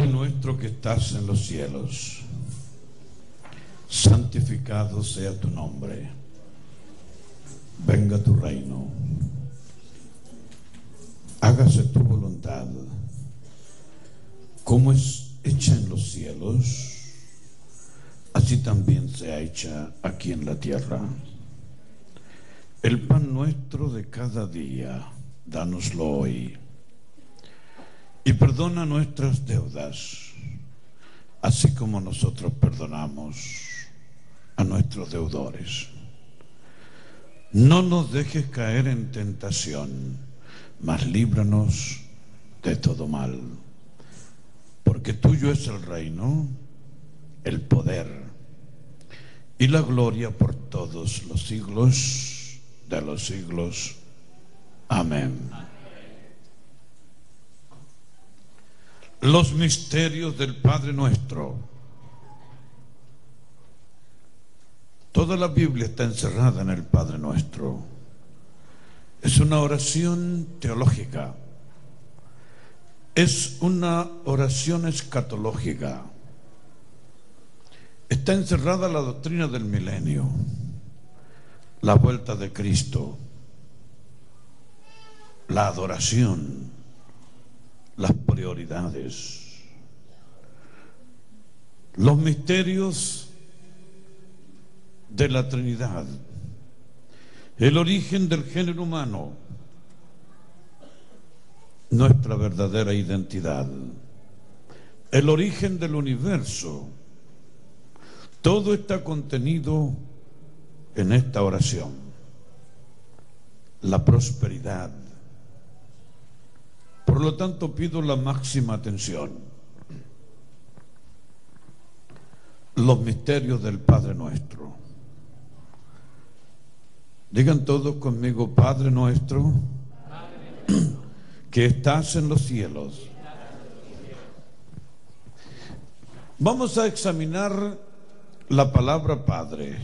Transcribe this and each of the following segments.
Padre nuestro que estás en los cielos, santificado sea tu nombre. Venga tu reino. Hágase tu voluntad, como es hecha en los cielos, así también sea hecha aquí en la tierra. El pan nuestro de cada día, dánoslo hoy. Y perdona nuestras deudas, así como nosotros perdonamos a nuestros deudores. No nos dejes caer en tentación, mas líbranos de todo mal. Porque tuyo es el reino, el poder y la gloria por todos los siglos de los siglos. Amén. Los misterios del Padre Nuestro. Toda la Biblia está encerrada en el Padre Nuestro. Es una oración teológica. Es una oración escatológica. Está encerrada la doctrina del milenio, la vuelta de Cristo, la adoración, las prioridades, los misterios de la Trinidad, el origen del género humano, nuestra verdadera identidad, el origen del universo. Todo está contenido en esta oración. La prosperidad. Por lo tanto, pido la máxima atención. Los misterios del Padre Nuestro. Digan todos conmigo: Padre nuestro, que estás en los cielos. Vamos a examinar la palabra Padre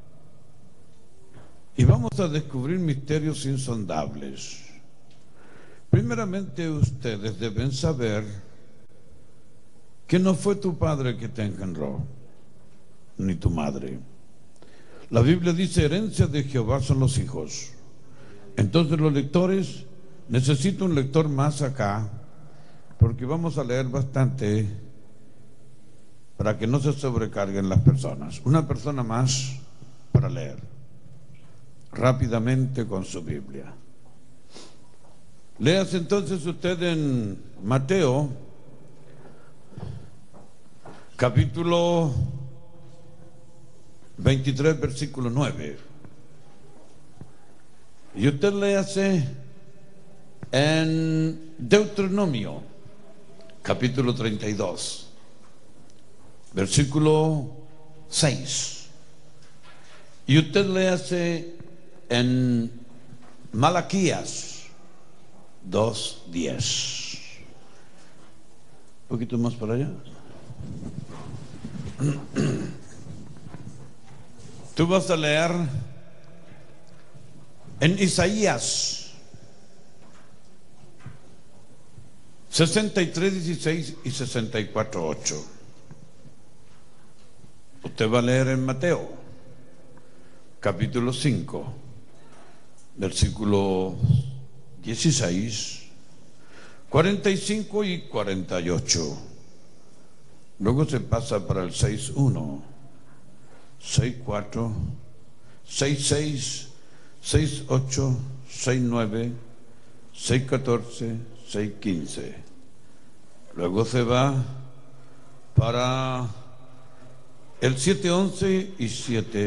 y vamos a descubrir misterios insondables. Primeramente, ustedes deben saber que no fue tu padre que te engendró, ni tu madre. La Biblia dice: herencia de Jehová son los hijos. Entonces, los lectores, necesito un lector más acá, porque vamos a leer bastante para que no se sobrecarguen las personas. Una persona más para leer rápidamente con su Biblia. Léase entonces usted en Mateo, capítulo 23, versículo 9. Y usted léase en Deuteronomio, capítulo 32, versículo 6. Y usted léase en Malaquías 2:10. Un poquito más para allá. Tú vas a leer en Isaías 63:16 y 64:8. Usted va a leer en Mateo, capítulo 5, versículo 16, 45 y 48. Luego se pasa para el 6:1, 6:4, 6:6, 6:8, 6:9, 6:14, 6:15. Luego se va para el 7:11 y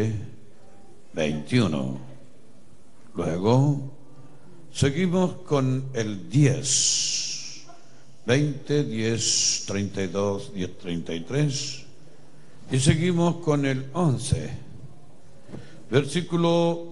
7:21. Luego seguimos con el 10, 20, 10, 32, 10, 33. Y seguimos con el 11, versículos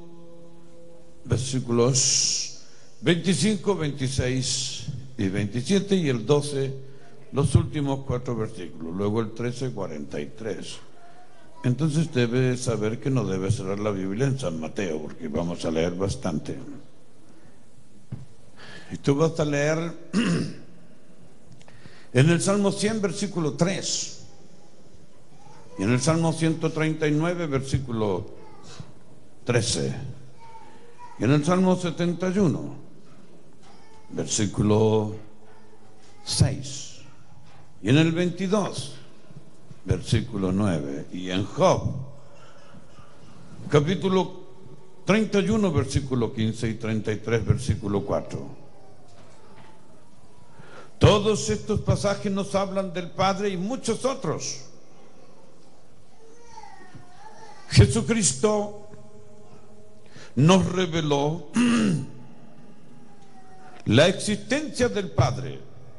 25, 26 y 27, y el 12, los últimos 4 versículos. Luego el 13, 43. Entonces debe saber que no debe cerrar la Biblia en San Mateo, porque vamos a leer bastante. Y tú vas a leer En el Salmo 100, versículo 3. Y en el Salmo 139, versículo 13. Y en el Salmo 71, versículo 6. Y en el 22, versículo 9. Y en Job, capítulo 31, versículo 15 y 33, versículo 4. Todos estos pasajes nos hablan del Padre y muchos otros. Jesucristo nos reveló la existencia del Padre.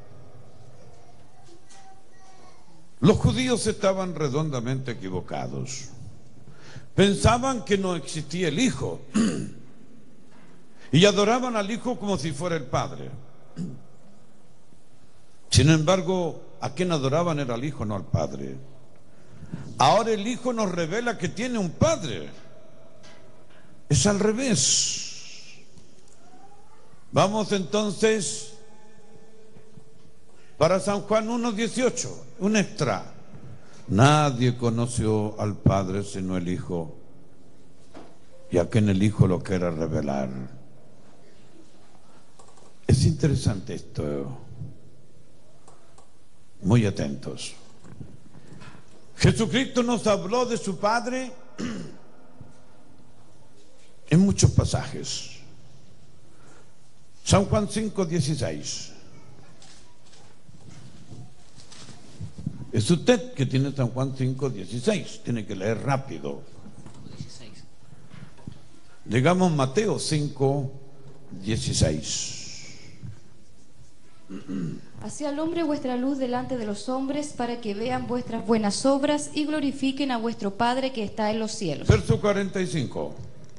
Los judíos estaban redondamente equivocados. Pensaban que no existía el Hijo y adoraban al Hijo como si fuera el Padre. Sin embargo, a quien adoraban era al Hijo, no al Padre. Ahora el Hijo nos revela que tiene un Padre. Es al revés. Vamos entonces para San Juan 1:18, un extra. Nadie conoció al Padre sino el Hijo, y a quien el Hijo lo quiera revelar. Es interesante esto. Muy atentos. Jesucristo nos habló de su Padre en muchos pasajes. San Juan 5:16. Es usted que tiene San Juan 5:16. Tiene que leer rápido. Digamos Mateo 5:16. Así alumbre vuestra luz delante de los hombres, para que vean vuestras buenas obras y glorifiquen a vuestro Padre que está en los cielos. Verso 45.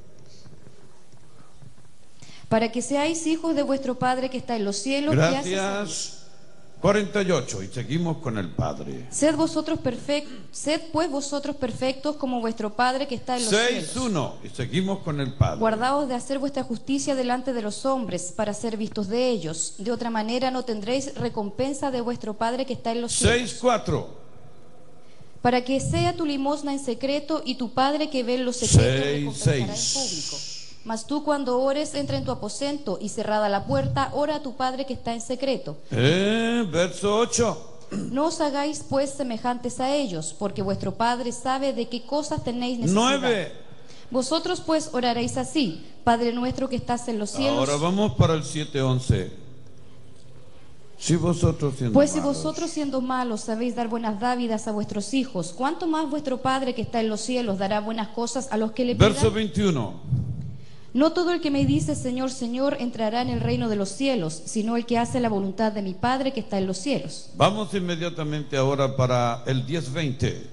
Para que seáis hijos de vuestro Padre que está en los cielos. Gracias. 48. Y seguimos con el Padre. Sed pues vosotros perfectos como vuestro Padre que está en los cielos. 6:1. Y seguimos con el Padre. Guardaos de hacer vuestra justicia delante de los hombres, para ser vistos de ellos. De otra manera no tendréis recompensa de vuestro Padre que está en los cielos. 6:4. Para que sea tu limosna en secreto, y tu Padre que ve en lo secreto recompensará en público. Mas tú, cuando ores, entra en tu aposento, y cerrada la puerta, ora a tu Padre que está en secreto. Verso 8. No os hagáis pues semejantes a ellos, porque vuestro Padre sabe de qué cosas tenéis necesidad. 9. Vosotros pues oraréis así: Padre nuestro que estás en los cielos. Ahora vamos para el 7:11. Si vosotros siendo malos sabéis dar buenas dávidas a vuestros hijos, ¿cuánto más vuestro Padre que está en los cielos dará buenas cosas a los que le pidan? Verso 21. No todo el que me dice Señor, Señor entrará en el reino de los cielos, sino el que hace la voluntad de mi Padre que está en los cielos. Vamos inmediatamente ahora para el 10:20.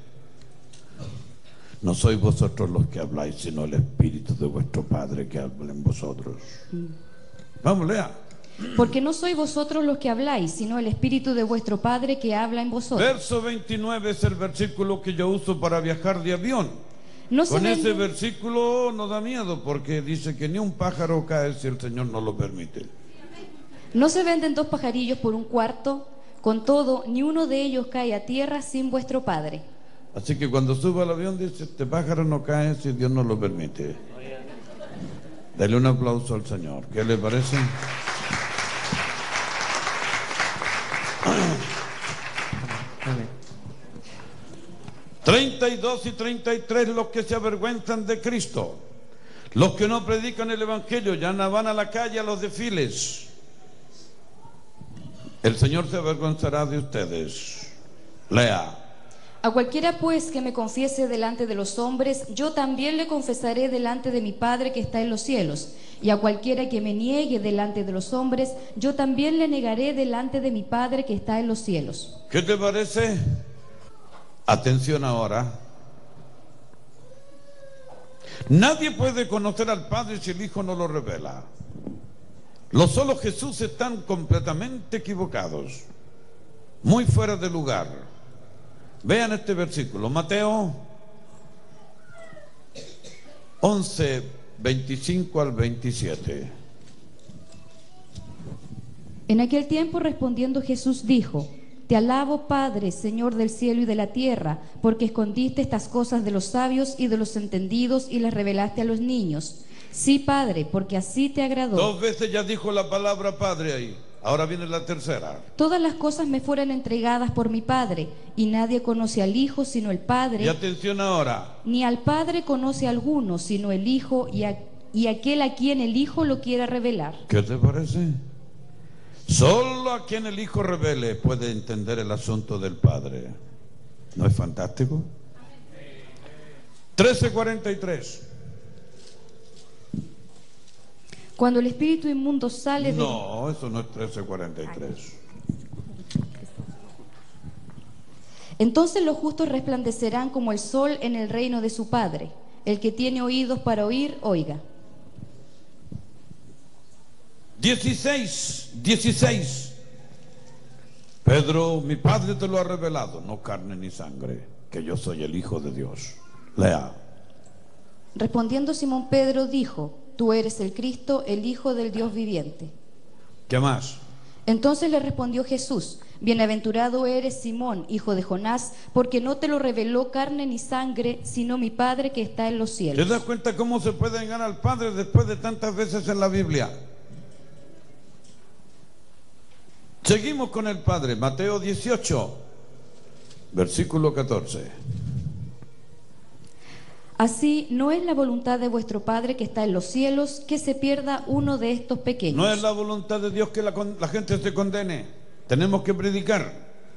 No sois vosotros los que habláis, sino el Espíritu de vuestro Padre que habla en vosotros. Vamos, lea. Porque no sois vosotros los que habláis, sino el Espíritu de vuestro Padre que habla en vosotros. Verso 29 es el versículo que yo uso para viajar de avión. Con ese versículo no da miedo, porque dice que ni un pájaro cae si el Señor no lo permite. No se venden 2 pajarillos por 1 cuarto, con todo, ni uno de ellos cae a tierra sin vuestro Padre. Así que cuando suba al avión dice, este pájaro no cae si Dios no lo permite. Dale un aplauso al Señor. ¿Qué le parece? Amén. 32 y 33, los que se avergüenzan de Cristo, los que no predican el Evangelio, ya no van a la calle a los desfiles. El Señor se avergonzará de ustedes. Lea. A cualquiera pues que me confiese delante de los hombres, yo también le confesaré delante de mi Padre que está en los cielos. Y a cualquiera que me niegue delante de los hombres, yo también le negaré delante de mi Padre que está en los cielos. ¿Qué te parece? Atención ahora. Nadie puede conocer al Padre si el Hijo no lo revela. Los solo Jesús están completamente equivocados, muy fuera de lugar. Vean este versículo, Mateo 11, 25 al 27. En aquel tiempo respondiendo Jesús dijo: Te alabo, Padre, Señor del cielo y de la tierra, porque escondiste estas cosas de los sabios y de los entendidos y las revelaste a los niños. Sí, Padre, porque así te agradó. 2 veces ya dijo la palabra Padre ahí. Ahora viene la tercera. Todas las cosas me fueron entregadas por mi Padre, y nadie conoce al Hijo sino el Padre. Y atención ahora. Ni al Padre conoce a alguno sino el Hijo y aquel a quien el Hijo lo quiera revelar. ¿Qué te parece? Solo a quien el Hijo revele puede entender el asunto del Padre. ¿No es fantástico? 13:43. Cuando el espíritu inmundo sale de... No, eso no es 13:43. Entonces los justos resplandecerán como el sol en el reino de su Padre. El que tiene oídos para oír, oiga. 16. Pedro, mi Padre te lo ha revelado, no carne ni sangre, que yo soy el Hijo de Dios. Lea. Respondiendo Simón Pedro dijo: Tú eres el Cristo, el Hijo del Dios viviente. ¿Qué más? Entonces le respondió Jesús: Bienaventurado eres, Simón, hijo de Jonás, porque no te lo reveló carne ni sangre, sino mi Padre que está en los cielos. ¿Te das cuenta cómo se puede engañar al Padre después de tantas veces en la Biblia? Seguimos con el Padre, Mateo 18, versículo 14. Así no es la voluntad de vuestro Padre que está en los cielos que se pierda uno de estos pequeños. No es la voluntad de Dios que la gente se condene. Tenemos que predicar.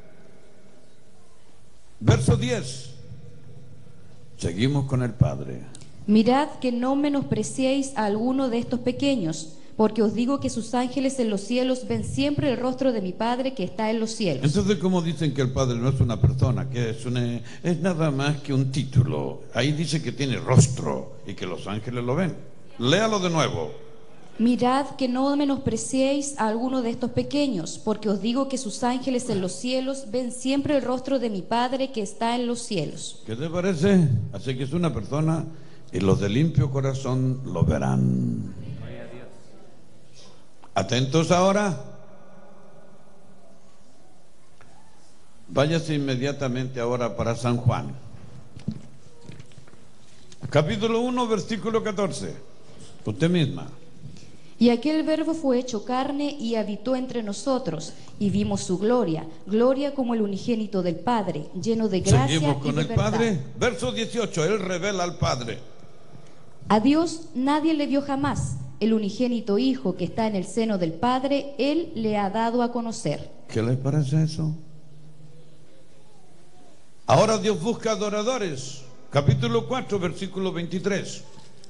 Verso 10. Seguimos con el Padre. Mirad que no menospreciéis a alguno de estos pequeños, porque os digo que sus ángeles en los cielos ven siempre el rostro de mi Padre que está en los cielos. Entonces, ¿cómo dicen que el Padre no es una persona? Que es nada más que un título. Ahí dice que tiene rostro y que los ángeles lo ven. Léalo de nuevo. Mirad que no menospreciéis a alguno de estos pequeños, porque os digo que sus ángeles en los cielos ven siempre el rostro de mi Padre que está en los cielos. ¿Qué te parece? Así que es una persona y los de limpio corazón lo verán. Atentos ahora. Váyase inmediatamente ahora para San Juan. Capítulo 1, versículo 14. Usted misma. Y aquel verbo fue hecho carne y habitó entre nosotros, y vimos su gloria, gloria como el unigénito del Padre, lleno de gracia Seguimos con y de el verdad. Padre. Verso 18, Él revela al Padre. A Dios nadie le vio jamás. El unigénito Hijo que está en el seno del Padre, Él le ha dado a conocer. ¿Qué les parece eso? Ahora Dios busca adoradores. Capítulo 4, versículo 23.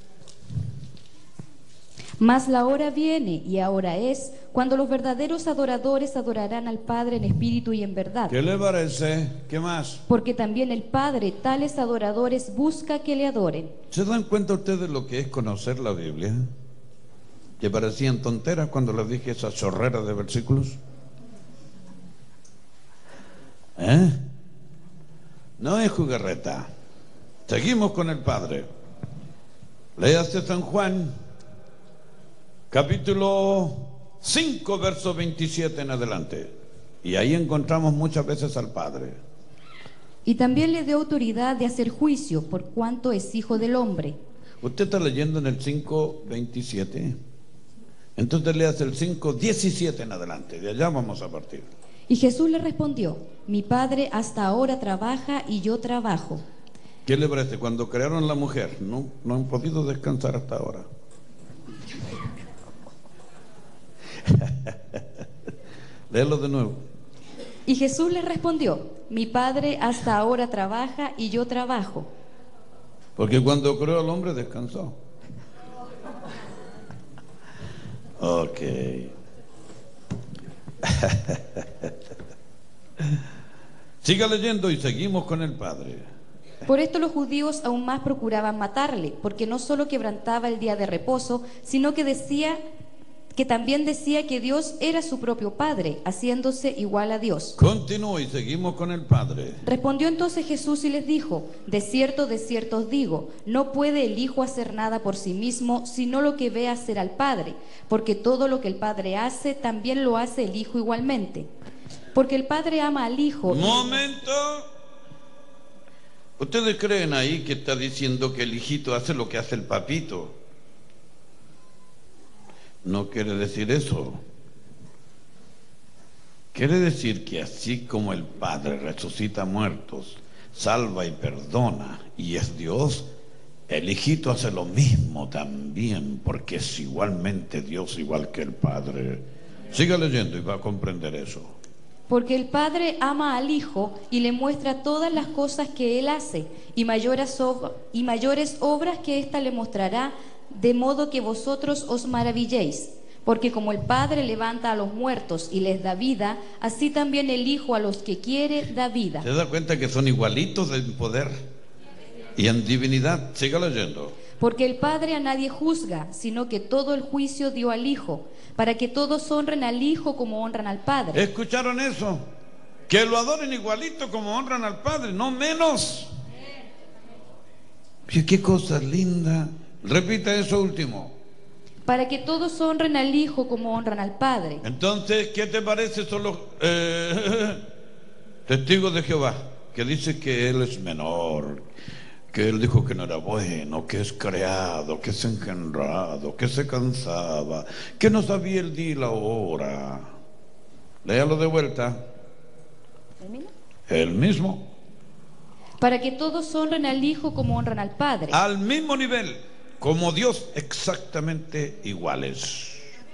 Mas la hora viene, y ahora es, cuando los verdaderos adoradores adorarán al Padre en espíritu y en verdad. ¿Qué le parece? ¿Qué más? Porque también el Padre tales adoradores busca que le adoren. ¿Se dan cuenta ustedes de lo que es conocer la Biblia? ¿Que parecían tonteras cuando les dije esa chorrera de versículos? No es jugarreta. Seguimos con el Padre. Léase San Juan, capítulo 5, verso 27 en adelante. Y ahí encontramos muchas veces al Padre. Y también le dio autoridad de hacer juicio, por cuanto es hijo del hombre. Usted está leyendo en el 5:27. Entonces leas el 5:17 en adelante. De allá vamos a partir. Y Jesús le respondió: Mi Padre hasta ahora trabaja y yo trabajo. ¿Qué le parece? Cuando crearon la mujer, no han podido descansar hasta ahora. Léelo de nuevo. Y Jesús le respondió: Mi Padre hasta ahora trabaja y yo trabajo. Porque cuando creó al hombre descansó. Ok. Siga leyendo y seguimos con el Padre. Por esto los judíos aún más procuraban matarle, porque no solo quebrantaba el día de reposo, sino que también decía que Dios era su propio Padre, haciéndose igual a Dios. Continúa y seguimos con el Padre. Respondió entonces Jesús y les dijo: de cierto os digo, no puede el Hijo hacer nada por sí mismo, sino lo que ve hacer al Padre, porque todo lo que el Padre hace, también lo hace el Hijo igualmente. Porque el Padre ama al Hijo. Un momento. ¿Ustedes creen ahí que está diciendo que el hijito hace lo que hace el papito? No quiere decir eso. Quiere decir que así como el Padre resucita muertos, salva y perdona, y es Dios, el hijito hace lo mismo también, porque es igualmente Dios, igual que el Padre. Siga leyendo y va a comprender eso. Porque el Padre ama al Hijo y le muestra todas las cosas que Él hace, y mayores obras que ésta le mostrará, de modo que vosotros os maravilléis. Porque como el Padre levanta a los muertos y les da vida, así también el Hijo a los que quiere da vida. ¿Se da cuenta que son igualitos en poder y en divinidad? Siga leyendo. Porque el Padre a nadie juzga, sino que todo el juicio dio al Hijo, para que todos honren al Hijo como honran al Padre. ¿Escucharon eso? Que lo adoren igualito como honran al Padre, no menos. Qué cosa linda. Repita eso último. Para que todos honren al Hijo como honran al Padre. Entonces, ¿qué te parece? Son los testigos de Jehová, que dice que Él es menor, que Él dijo que no era bueno, que es creado, que es engendrado, que se cansaba, que no sabía el día y la hora. Léalo de vuelta. Él mismo. Para que todos honren al Hijo como honran al Padre. Al mismo nivel, como Dios, exactamente iguales.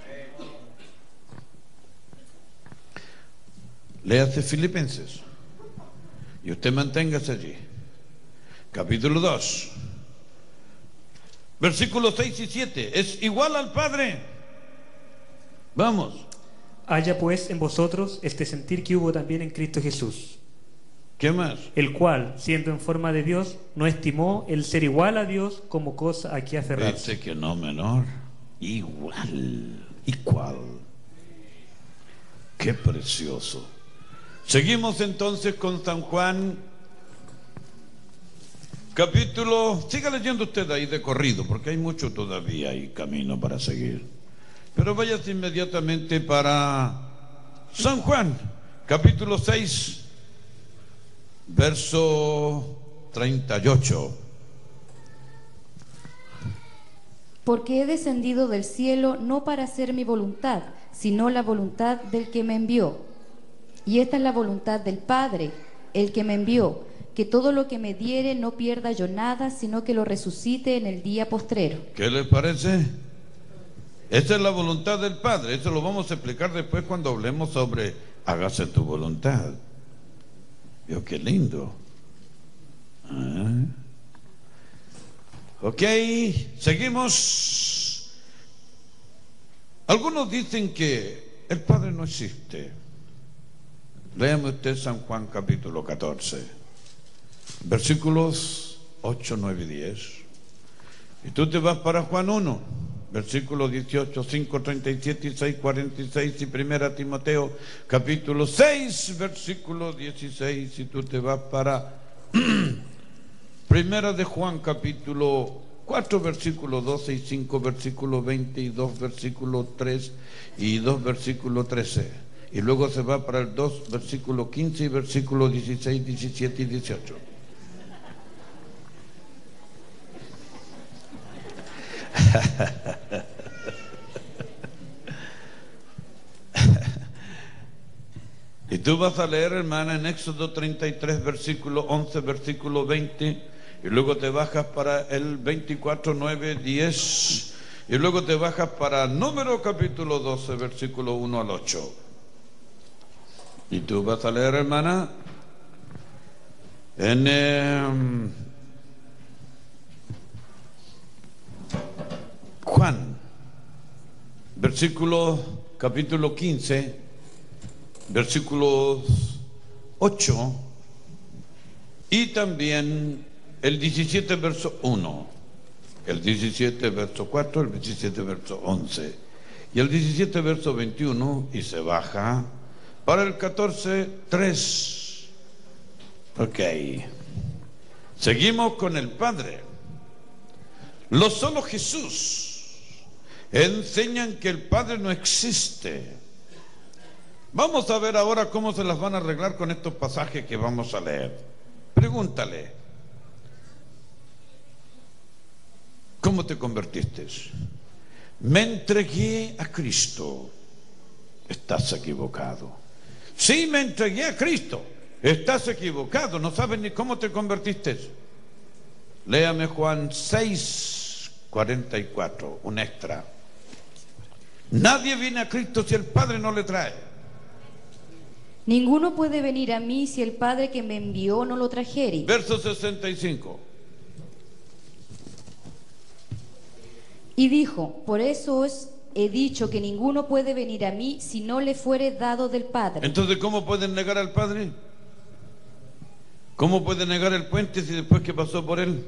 Léase Filipenses y usted manténgase allí. Capítulo 2, versículos 6 y 7. Es igual al Padre. Vamos. Haya pues en vosotros este sentir que hubo también en Cristo Jesús, ¿Qué más? el cual, siendo en forma de Dios, no estimó el ser igual a Dios como cosa a que aferrarse. Dice que no menor, igual. Qué precioso. Seguimos entonces con San Juan, capítulo, siga leyendo usted ahí de corrido, porque hay mucho todavía y camino para seguir. Pero váyase inmediatamente para San Juan, capítulo 6, verso 38. Porque he descendido del cielo no para hacer mi voluntad, sino la voluntad del que me envió. Y esta es la voluntad del Padre, el que me envió, que todo lo que me diere no pierda yo nada, sino que lo resucite en el día postrero. ¿Qué les parece? Esa es la voluntad del Padre. Eso lo vamos a explicar después cuando hablemos sobre hágase tu voluntad. Vio qué lindo. Ok, seguimos. Algunos dicen que el Padre no existe. Léame usted San Juan capítulo 14, versículos 8, 9 y 10. Y tú te vas para Juan 1, versículos 18, 5, 37 y 6, 46. Y 1 Timoteo capítulo 6, versículo 16. Y tú te vas para Primera de Juan capítulo 4, versículo 12 y 5, versículo 20 y 2, versículo 3 y 2, versículo 13. Y luego se va para el 2, versículo 15 y versículo 16, 17 y 18. Y tú vas a leer, hermana, en Éxodo 33, versículo 11, versículo 20, y luego te bajas para el 24, 9, 10, y luego te bajas para Número capítulo 12, versículo 1 al 8. Y tú vas a leer, hermana, en Juan, capítulo 15, versículos 8, y también el 17, verso 1, el 17, verso 4, el 17, verso 11, y el 17, verso 21, y se baja para el 14, 3. Ok. Seguimos con el Padre. Los solo Jesús enseñan que el Padre no existe. Vamos a ver ahora cómo se las van a arreglar con estos pasajes que vamos a leer. Pregúntale, ¿cómo te convertiste? Me entregué a Cristo. Estás equivocado. Sí, me entregué a Cristo. Estás equivocado. No sabes ni cómo te convertiste. Léame Juan 6:44, un extra. Nadie viene a Cristo si el Padre no le trae. Ninguno puede venir a mí si el Padre que me envió no lo trajere. Verso 65. Y dijo, por eso os he dicho que ninguno puede venir a mí si no le fuere dado del Padre. Entonces, ¿cómo pueden negar al Padre? ¿Cómo puede negar el puente si después que pasó por él?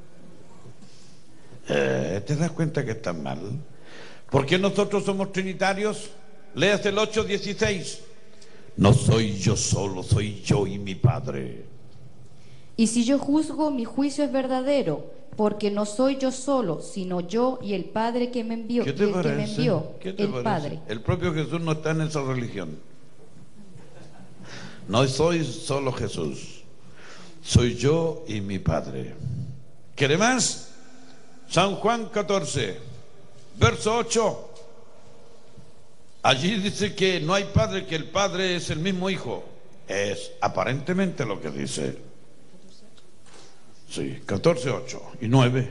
¿Te das cuenta que están mal? ¿Por qué nosotros somos trinitarios? Léase el 8:16. No soy yo solo, soy yo y mi Padre. Y si yo juzgo, mi juicio es verdadero, porque no soy yo solo, sino yo y el Padre que me envió. ¿Qué te parece? Que me envió, ¿Qué te el parece? Padre. El propio Jesús no está en esa religión. No soy solo Jesús, soy yo y mi Padre. ¿Quiere más? San Juan 14, verso 8. Allí dice que no hay padre, que el Padre es el mismo Hijo. Es aparentemente lo que dice. Sí, 14:8 y 9.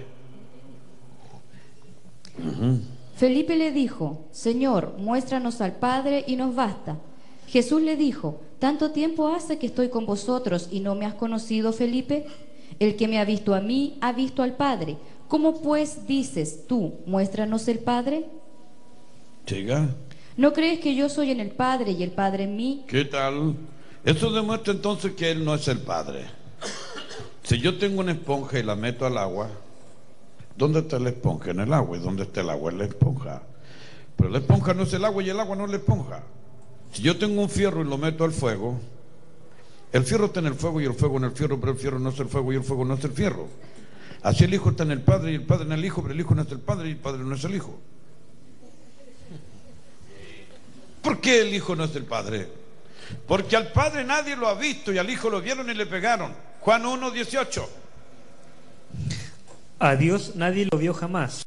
Felipe le dijo, Señor, muéstranos al Padre y nos basta. Jesús le dijo, ¿tanto tiempo hace que estoy con vosotros y no me has conocido, Felipe? El que me ha visto a mí, ha visto al Padre. ¿Cómo pues dices tú, muéstranos el Padre? Siga. ¿No crees que yo soy en el Padre y el Padre en mí? ¿Qué tal? Eso demuestra entonces que Él no es el Padre. Si yo tengo una esponja y la meto al agua, ¿dónde está la esponja? En el agua. ¿Y dónde está el agua? En la esponja. Pero la esponja no es el agua y el agua no es la esponja. Si yo tengo un fierro y lo meto al fuego, el fierro está en el fuego y el fuego en el fierro, pero el fierro no es el fuego y el fuego no es el fierro. Así el Hijo está en el Padre y el Padre en el Hijo, pero el Hijo no es el Padre y el Padre no es el Hijo. ¿Por qué el Hijo no es el Padre? Porque al Padre nadie lo ha visto y al Hijo lo vieron y le pegaron. Juan 1:18. A Dios nadie lo vio jamás.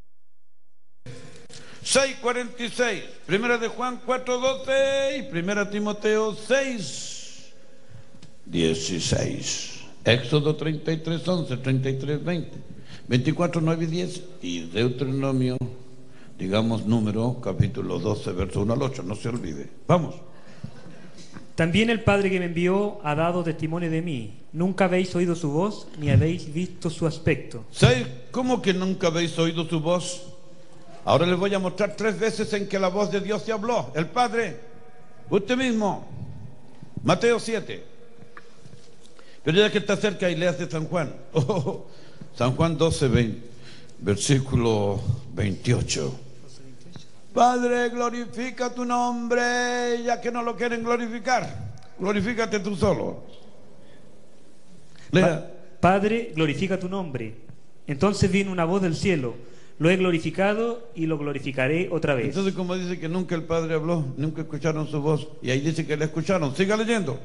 6:46. Primera de Juan 4:12 y Primera Timoteo 6:16. Éxodo 33:11, 33:20, 24:9-10 y Deuteronomio, digamos número, capítulo 12, verso 1 al 8. No se olvide. Vamos. También el Padre que me envió ha dado testimonio de mí. Nunca habéis oído su voz, ni habéis visto su aspecto. ¿Sabes cómo que nunca habéis oído su voz? Ahora les voy a mostrar 3 veces en que la voz de Dios se habló. El Padre, usted mismo. Mateo 7. Pero ya que está cerca y leas de San Juan. San Juan 12, versículo 28. Padre, glorifica tu nombre, ya que no lo quieren glorificar. Glorifícate tú solo. Lea. Padre, glorifica tu nombre. Entonces vino una voz del cielo. Lo he glorificado y lo glorificaré otra vez. Entonces, como dice que nunca el Padre habló, nunca escucharon su voz, y ahí dice que la escucharon. Siga leyendo.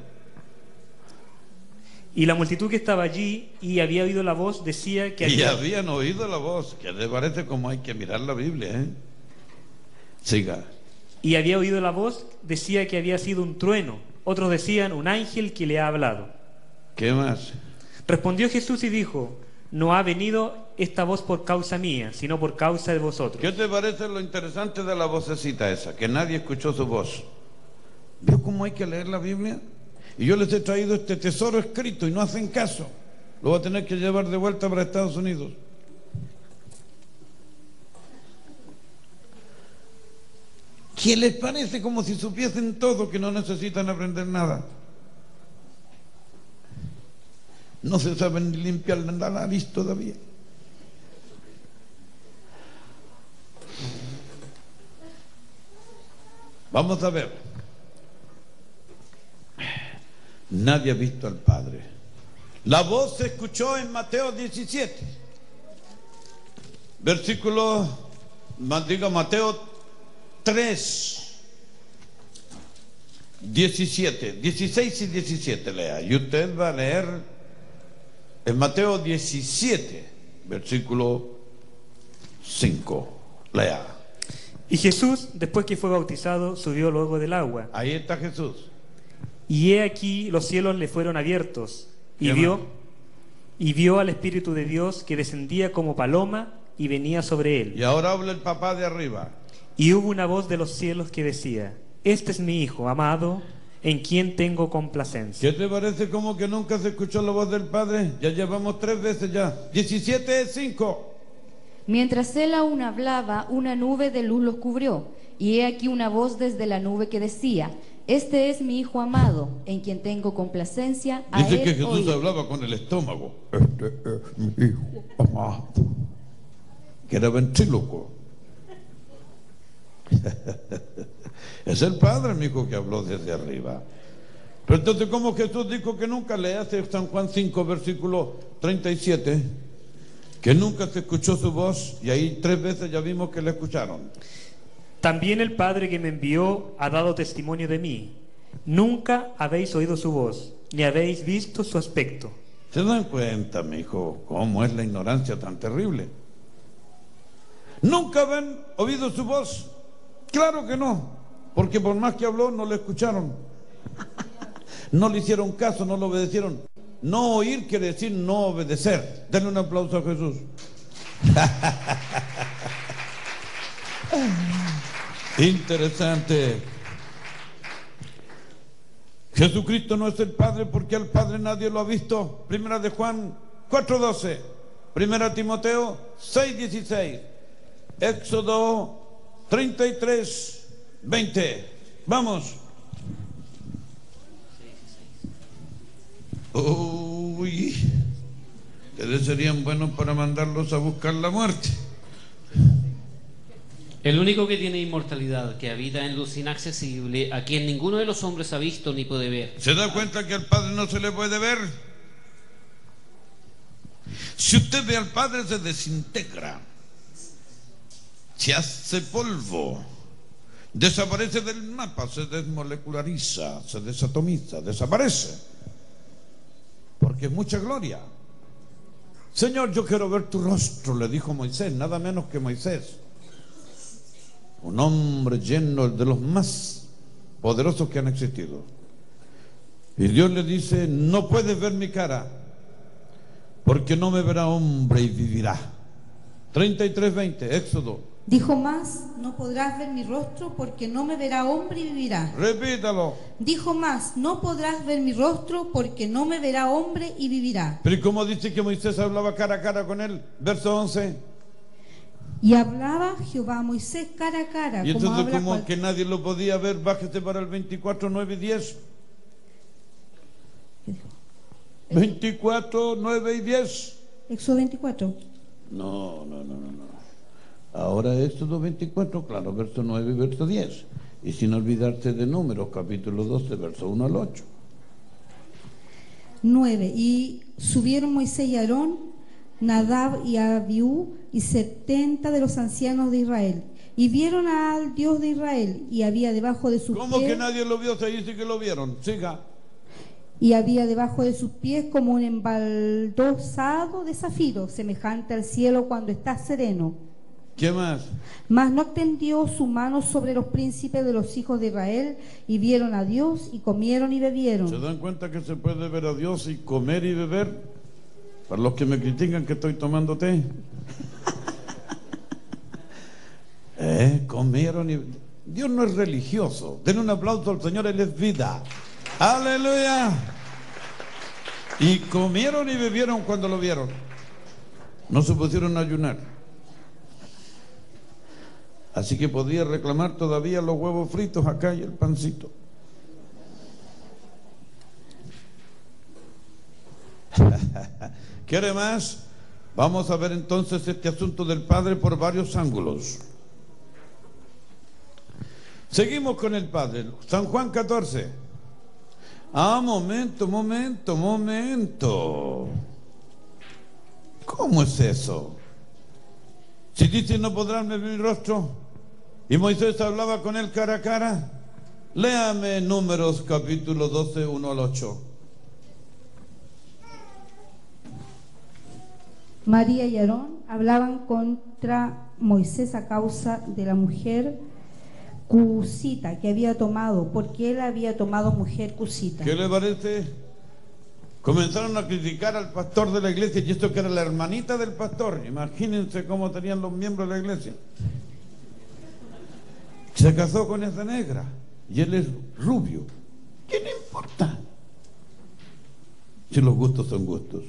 Y la multitud que estaba allí y había oído la voz decía que Y habían oído la voz, que le parece como hay que mirar la Biblia, ¿eh? Siga. Y había oído la voz, decía que había sido un trueno. Otros decían, un ángel que le ha hablado. ¿Qué más? Respondió Jesús y dijo, no ha venido esta voz por causa mía, sino por causa de vosotros. ¿Qué te parece lo interesante de la vocecita esa? Que nadie escuchó su voz. ¿Vio cómo hay que leer la Biblia? Y yo les he traído este tesoro escrito y no hacen caso. Lo voy a tener que llevar de vuelta para Estados Unidos. ¿Qué les parece como si supiesen todo, que no necesitan aprender nada? No se saben ni limpiar la nariz todavía. Vamos a ver. Nadie ha visto al Padre. La voz se escuchó en Mateo 17. Versículo, diga Mateo 3. 17, 16 y 17 lea. Y usted va a leer en Mateo 17, versículo 5. Lea. Y Jesús, después que fue bautizado, subió luego del agua. Ahí está Jesús. Y he aquí los cielos le fueron abiertos, y ¿Qué vio al Espíritu de Dios que descendía como paloma y venía sobre él. Y ahora habla el papá de arriba. Y hubo una voz de los cielos que decía: Este es mi Hijo amado, en quien tengo complacencia. ¿Qué te parece como que nunca se escuchó la voz del Padre? Ya llevamos 3 veces ya. 17, 5. Mientras él aún hablaba, una nube de luz los cubrió, y he aquí una voz desde la nube que decía: Este es mi Hijo amado, en quien tengo complacencia. A Dice él que Jesús oíd. hablaba con el estómago. Este es mi Hijo amado. Que era ventríloco. Es el Padre, mi hijo, que habló desde arriba. Pero entonces, ¿cómo Jesús dijo que nunca le hace San Juan 5, versículo 37? Que nunca se escuchó su voz, y ahí 3 veces ya vimos que le escucharon. También el Padre que me envió ha dado testimonio de mí. Nunca habéis oído su voz, ni habéis visto su aspecto. ¿Se dan cuenta, mi hijo, cómo es la ignorancia tan terrible? ¿Nunca habían oído su voz? Claro que no, porque por más que habló, no le escucharon. No le hicieron caso, no lo obedecieron. No oír quiere decir no obedecer. Denle un aplauso a Jesús. Interesante. Jesucristo no es el Padre porque al Padre nadie lo ha visto. Primera de Juan 4:12. Primera Timoteo 6:16. Éxodo 33:20. Vamos. Uy, ustedes serían buenos para mandarlos a buscar la muerte. El único que tiene inmortalidad, que habita en luz inaccesible, a quien ninguno de los hombres ha visto ni puede ver. ¿Se da cuenta que al Padre no se le puede ver? Si usted ve al Padre, se desintegra, se hace polvo, desaparece del mapa, se desmoleculariza, se desatomiza, desaparece. Porque es mucha gloria. Señor, yo quiero ver tu rostro, le dijo Moisés, nada menos que Moisés. Un hombre lleno de los más poderosos que han existido. Y Dios le dice: no puedes ver mi cara, porque no me verá hombre y vivirá. 33:20, Éxodo. Dijo más: no podrás ver mi rostro, porque no me verá hombre y vivirá. Repítalo. Dijo más: no podrás ver mi rostro, porque no me verá hombre y vivirá. Pero ¿y cómo dice que Moisés hablaba cara a cara con él? Verso 11. Y hablaba Jehová a Moisés cara a cara. Y entonces, habla como que nadie lo podía ver, bájese para el 24, 9 y 10. 24, 9 y 10. Éxodo 24. No. Ahora Éxodo 24, claro, verso 9 y verso 10. Y sin olvidarse de Números, capítulo 12, verso 1 al 8. 9. Y subieron Moisés y Aarón, Nadab y Abiú, y 70 de los ancianos de Israel, y vieron al Dios de Israel, y había debajo de sus ¿Cómo que pies, nadie lo vio? Se dice que lo vieron. Siga. y había debajo de sus pies como un embaldosado de zafiro, semejante al cielo cuando está sereno. ¿Qué más? Mas no extendió su mano sobre los príncipes de los hijos de Israel, y vieron a Dios, y comieron y ¿Se bebieron. dan cuenta que se puede ver a Dios y comer y beber? Para los que me critican que estoy tomando té. Comieron y... Dios no es religioso. Den un aplauso al Señor, Él es vida. ¡Aleluya! Y comieron y bebieron cuando lo vieron. No se pusieron a ayunar. Así que podía reclamar todavía los huevos fritos acá y el pancito. ¿Quiere más? Vamos a ver entonces este asunto del Padre por varios ángulos. Seguimos con el Padre. San Juan 14. Momento. ¿Cómo es eso? Si dice no podrán ver mi rostro, y Moisés hablaba con él cara a cara, Léame Números capítulo 12, 1 al 8. María y Aarón hablaban contra Moisés a causa de la mujer cusita que había tomado, porque él había tomado mujer cusita. ¿Qué le parece? Comenzaron a criticar al pastor de la iglesia, y esto que era la hermanita del pastor. Imagínense cómo tenían los miembros de la iglesia. Se casó con esa negra y él es rubio. ¿Qué le importa? Si los gustos son gustos.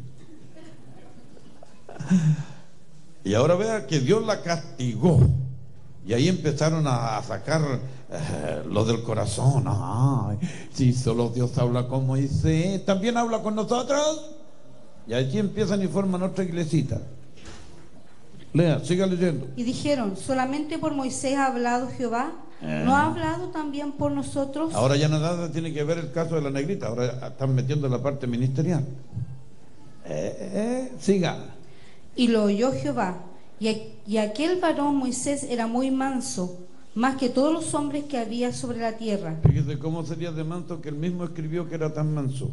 Y ahora vea que Dios la castigó. Y ahí empezaron a sacar lo del corazón. Ay, si solo Dios habla con Moisés, ¿también habla con nosotros? Y allí empiezan y forman otra iglesita. Lea, siga leyendo. Y dijeron, ¿solamente por Moisés ha hablado Jehová? ¿No ha hablado también por nosotros? Ahora ya nada tiene que ver el caso de la negrita. Ahora están metiendo la parte ministerial. Siga. Y lo oyó Jehová. Y aquel varón Moisés era muy manso, más que todos los hombres que había sobre la tierra. Fíjese cómo sería de manso que él mismo escribió que era tan manso.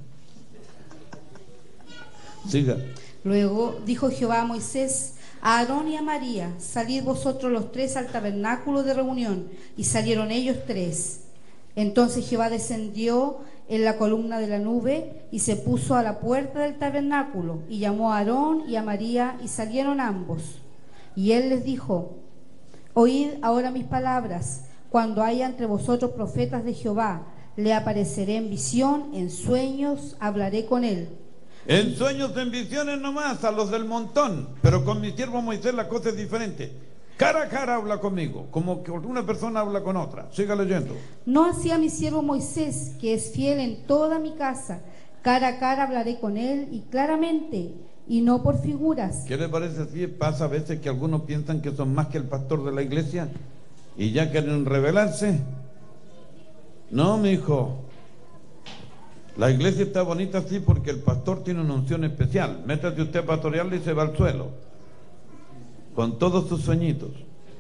Siga. Luego dijo Jehová a Moisés, a Aarón y a María, salid vosotros los tres al tabernáculo de reunión. Y salieron ellos tres. Entonces Jehová descendió en la columna de la nube y se puso a la puerta del tabernáculo y llamó a Aarón y a María y salieron ambos. Y él les dijo, oíd ahora mis palabras, cuando haya entre vosotros profetas de Jehová, le apareceré en visión, en sueños, hablaré con él. En sueños, en visiones nomás, a los del montón. Pero con mi siervo Moisés la cosa es diferente. Cara a cara habla conmigo, como que una persona habla con otra. Siga leyendo. No así a mi siervo Moisés, que es fiel en toda mi casa. Cara a cara hablaré con él y claramente, y no por figuras. ¿Qué le parece así? Pasa a veces que algunos piensan que son más que el pastor de la iglesia y ya quieren rebelarse. No, mi hijo. La iglesia está bonita así porque el pastor tiene una unción especial. Métase usted a pastorearle y se va al suelo con todos sus sueñitos.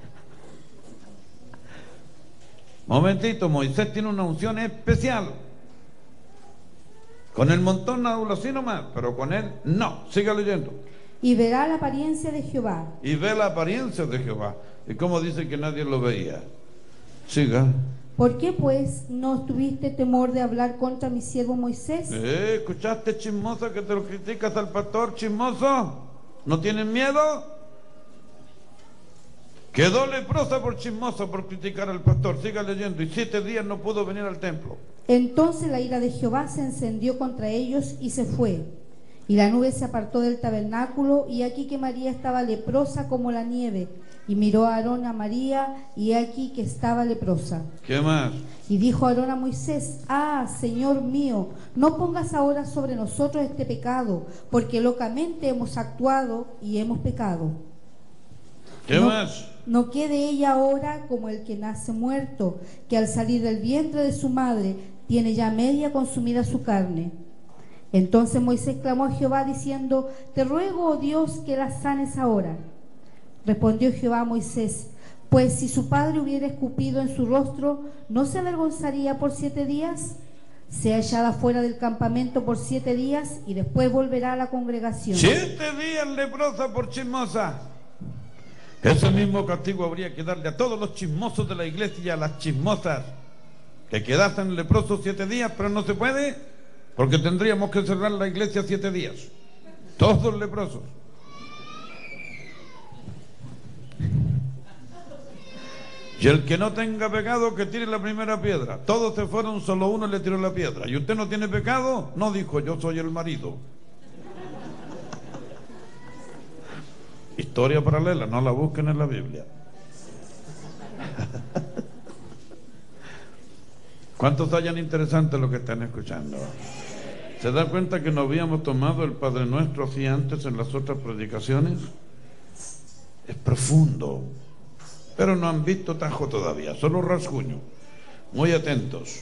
Momentito, Moisés tiene una unción especial. Con el montón habla así nomás, pero con él no. Siga leyendo. Y verá la apariencia de Jehová. Y ve la apariencia de Jehová. ¿Y cómo dice que nadie lo veía? Siga. ¿Por qué pues no tuviste temor de hablar contra mi siervo Moisés? ¿Escuchaste, chismosa, que te lo criticas al pastor, chismoso? ¿No tienen miedo? Quedó leprosa por chismoso, por criticar al pastor. Siga leyendo. Y 7 días no pudo venir al templo. Entonces la ira de Jehová se encendió contra ellos y se fue. Y la nube se apartó del tabernáculo, y aquí que María estaba leprosa como la nieve. Y miró a Aarón a María, y aquí que estaba leprosa. ¿Qué más? Y dijo Aarón a Moisés, Señor mío, no pongas ahora sobre nosotros este pecado, porque locamente hemos actuado y hemos pecado. ¿Qué más? No quede ella ahora como el que nace muerto, que al salir del vientre de su madre tiene ya media consumida su carne. Entonces Moisés clamó a Jehová diciendo, te ruego, oh Dios, que la sanes ahora. Respondió Jehová a Moisés, pues si su padre hubiera escupido en su rostro, ¿no se avergonzaría por 7 días? Sea echada fuera del campamento por 7 días y después volverá a la congregación. 7 días leprosa por chismosa. Ese mismo castigo habría que darle a todos los chismosos de la iglesia y a las chismosas que quedasen leprosos 7 días, pero no se puede porque tendríamos que cerrar la iglesia 7 días. Todos leprosos. Y el que no tenga pecado, que tire la primera piedra. Todos se fueron, solo uno le tiró la piedra. ¿Y usted no tiene pecado? No, dijo, yo soy el marido. Historia paralela, no la busquen en la Biblia. ¿Cuántos hallan interesante lo que están escuchando? ¿Se dan cuenta que no habíamos tomado el Padre Nuestro así antes en las otras predicaciones? Es profundo, pero no han visto tajo todavía, solo rasguño. Muy atentos.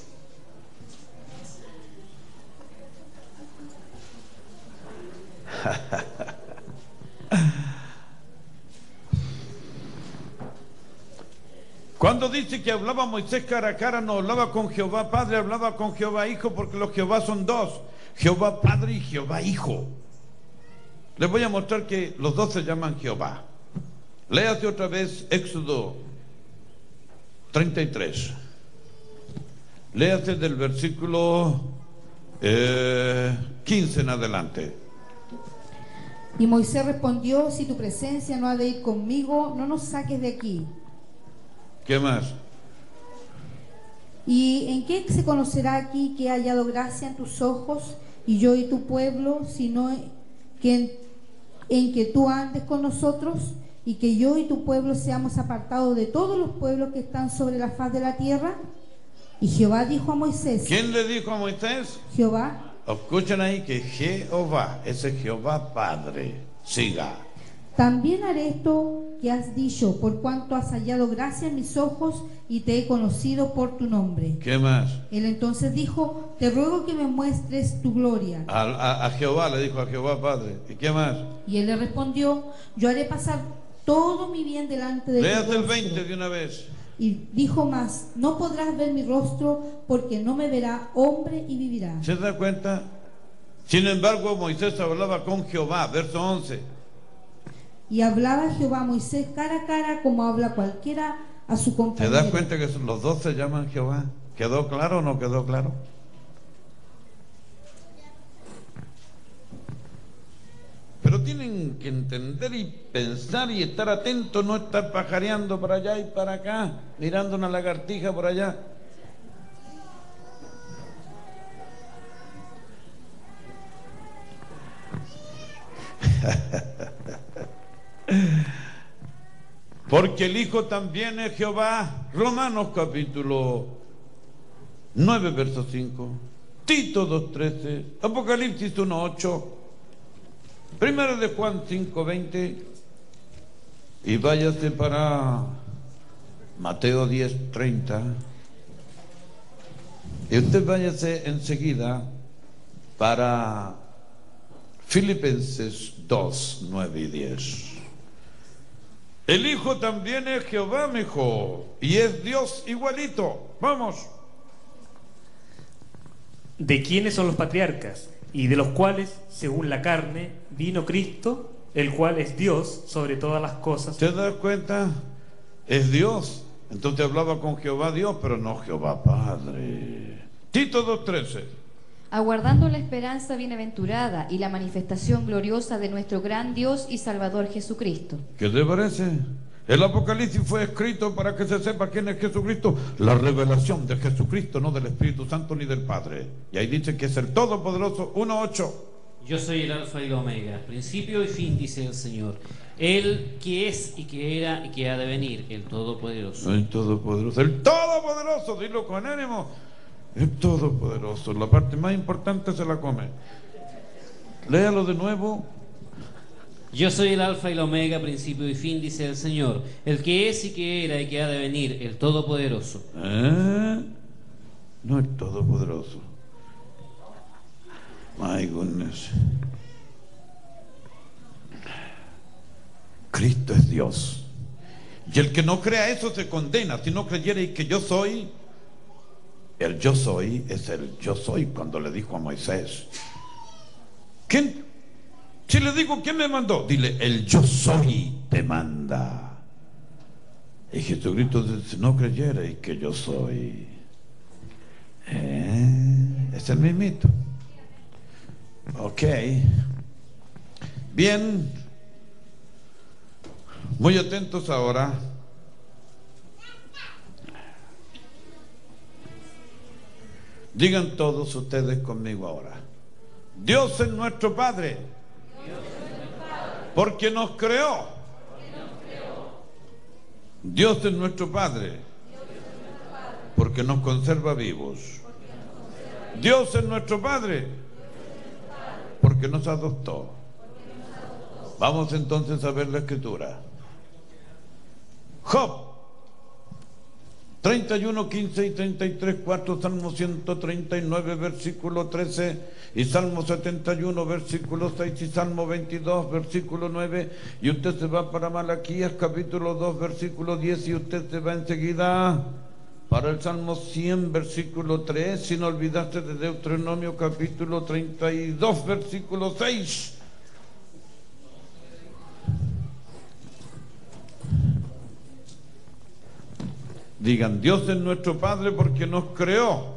Cuando dice que hablaba Moisés cara a cara, no hablaba con Jehová Padre, hablaba con Jehová Hijo, porque los Jehová son dos, Jehová Padre y Jehová Hijo. Les voy a mostrar que los dos se llaman Jehová. Léase otra vez Éxodo 33. Léase del versículo 15 en adelante. Y Moisés respondió: si tu presencia no ha de ir conmigo, no nos saques de aquí. ¿Qué más? ¿Y en qué se conocerá aquí que he hallado gracia en tus ojos, y yo y tu pueblo, sino que en que tú andes con nosotros, y que yo y tu pueblo seamos apartados de todos los pueblos que están sobre la faz de la tierra? Y Jehová dijo a Moisés. ¿Quién le dijo a Moisés? Jehová. Escuchen ahí que Jehová, ese es Jehová Padre. Siga. También haré esto que has dicho, por cuanto has hallado gracia en mis ojos y te he conocido por tu nombre. ¿Qué más? Él entonces dijo: te ruego que me muestres tu gloria. A Jehová le dijo, a Jehová Padre. ¿Y qué más? Y él le respondió: yo haré pasar todo mi bien delante de ti. Léate el 20 de una vez. Y dijo más: no podrás ver mi rostro, porque no me verá hombre y vivirá. ¿Se da cuenta? Sin embargo, Moisés hablaba con Jehová, verso 11. Y hablaba Jehová a Moisés cara a cara, como habla cualquiera a su ¿Te compañero. das cuenta que los dos se llaman Jehová? ¿Quedó claro o no quedó claro? Pero tienen que entender y pensar y estar atentos, no estar pajareando para allá y para acá, mirando una lagartija por allá. Porque el Hijo también es Jehová. Romanos capítulo 9 verso 5, Tito 2:13, Apocalipsis 1:8, Primero de Juan 5:20, y váyase para Mateo 10:30, y usted váyase enseguida para Filipenses 2:9 y 10. El Hijo también es Jehová, mijo, y es Dios igualito. Vamos. ¿De quiénes son los patriarcas? Y de los cuales, según la carne, vino Cristo, el cual es Dios sobre todas las cosas. ¿Te das cuenta? Es Dios. Entonces hablaba con Jehová Dios, pero no Jehová Padre. Tito 2:13. Aguardando la esperanza bienaventurada y la manifestación gloriosa de nuestro gran Dios y Salvador Jesucristo. ¿Qué te parece? El Apocalipsis fue escrito para que se sepa quién es Jesucristo. La revelación de Jesucristo, no del Espíritu Santo ni del Padre. Y ahí dice que es el Todopoderoso. 1:8. Yo soy el Alfa y la Omega, principio y fin, dice el Señor. El que es y que era y que ha de venir, el Todopoderoso. El Todopoderoso. El Todopoderoso, dilo con ánimo. El Todopoderoso. La parte más importante se la come. Léalo de nuevo. Yo soy el Alfa y la Omega, principio y fin, dice el Señor. El que es y que era y que ha de venir, el Todopoderoso. No el Todopoderoso. My goodness. Cristo es Dios. Y el que no crea eso se condena. Si no creyere que yo soy, el yo soy es el yo soy cuando le dijo a Moisés. ¿Quién? Si le digo, ¿quién me mandó? Dile, el yo soy te manda. Y Jesucristo dice, no creyere que yo soy. Es el mismito. Ok. Bien. Muy atentos ahora. Digan todos ustedes conmigo ahora. Dios es nuestro Padre. Porque nos creó. Dios es nuestro Padre. Porque nos conserva vivos. Dios es nuestro Padre. Porque nos adoptó. Vamos entonces a ver la escritura. Job 31, 15 y 33, 4, Salmo 139, versículo 13, y Salmo 71, versículo 6, y Salmo 22, versículo 9, y usted se va para Malaquías, capítulo 2, versículo 10, y usted se va enseguida para el Salmo 100, versículo 3, sin olvidarse de Deuteronomio, capítulo 32, versículo 6. Digan, Dios es nuestro Padre porque nos creó.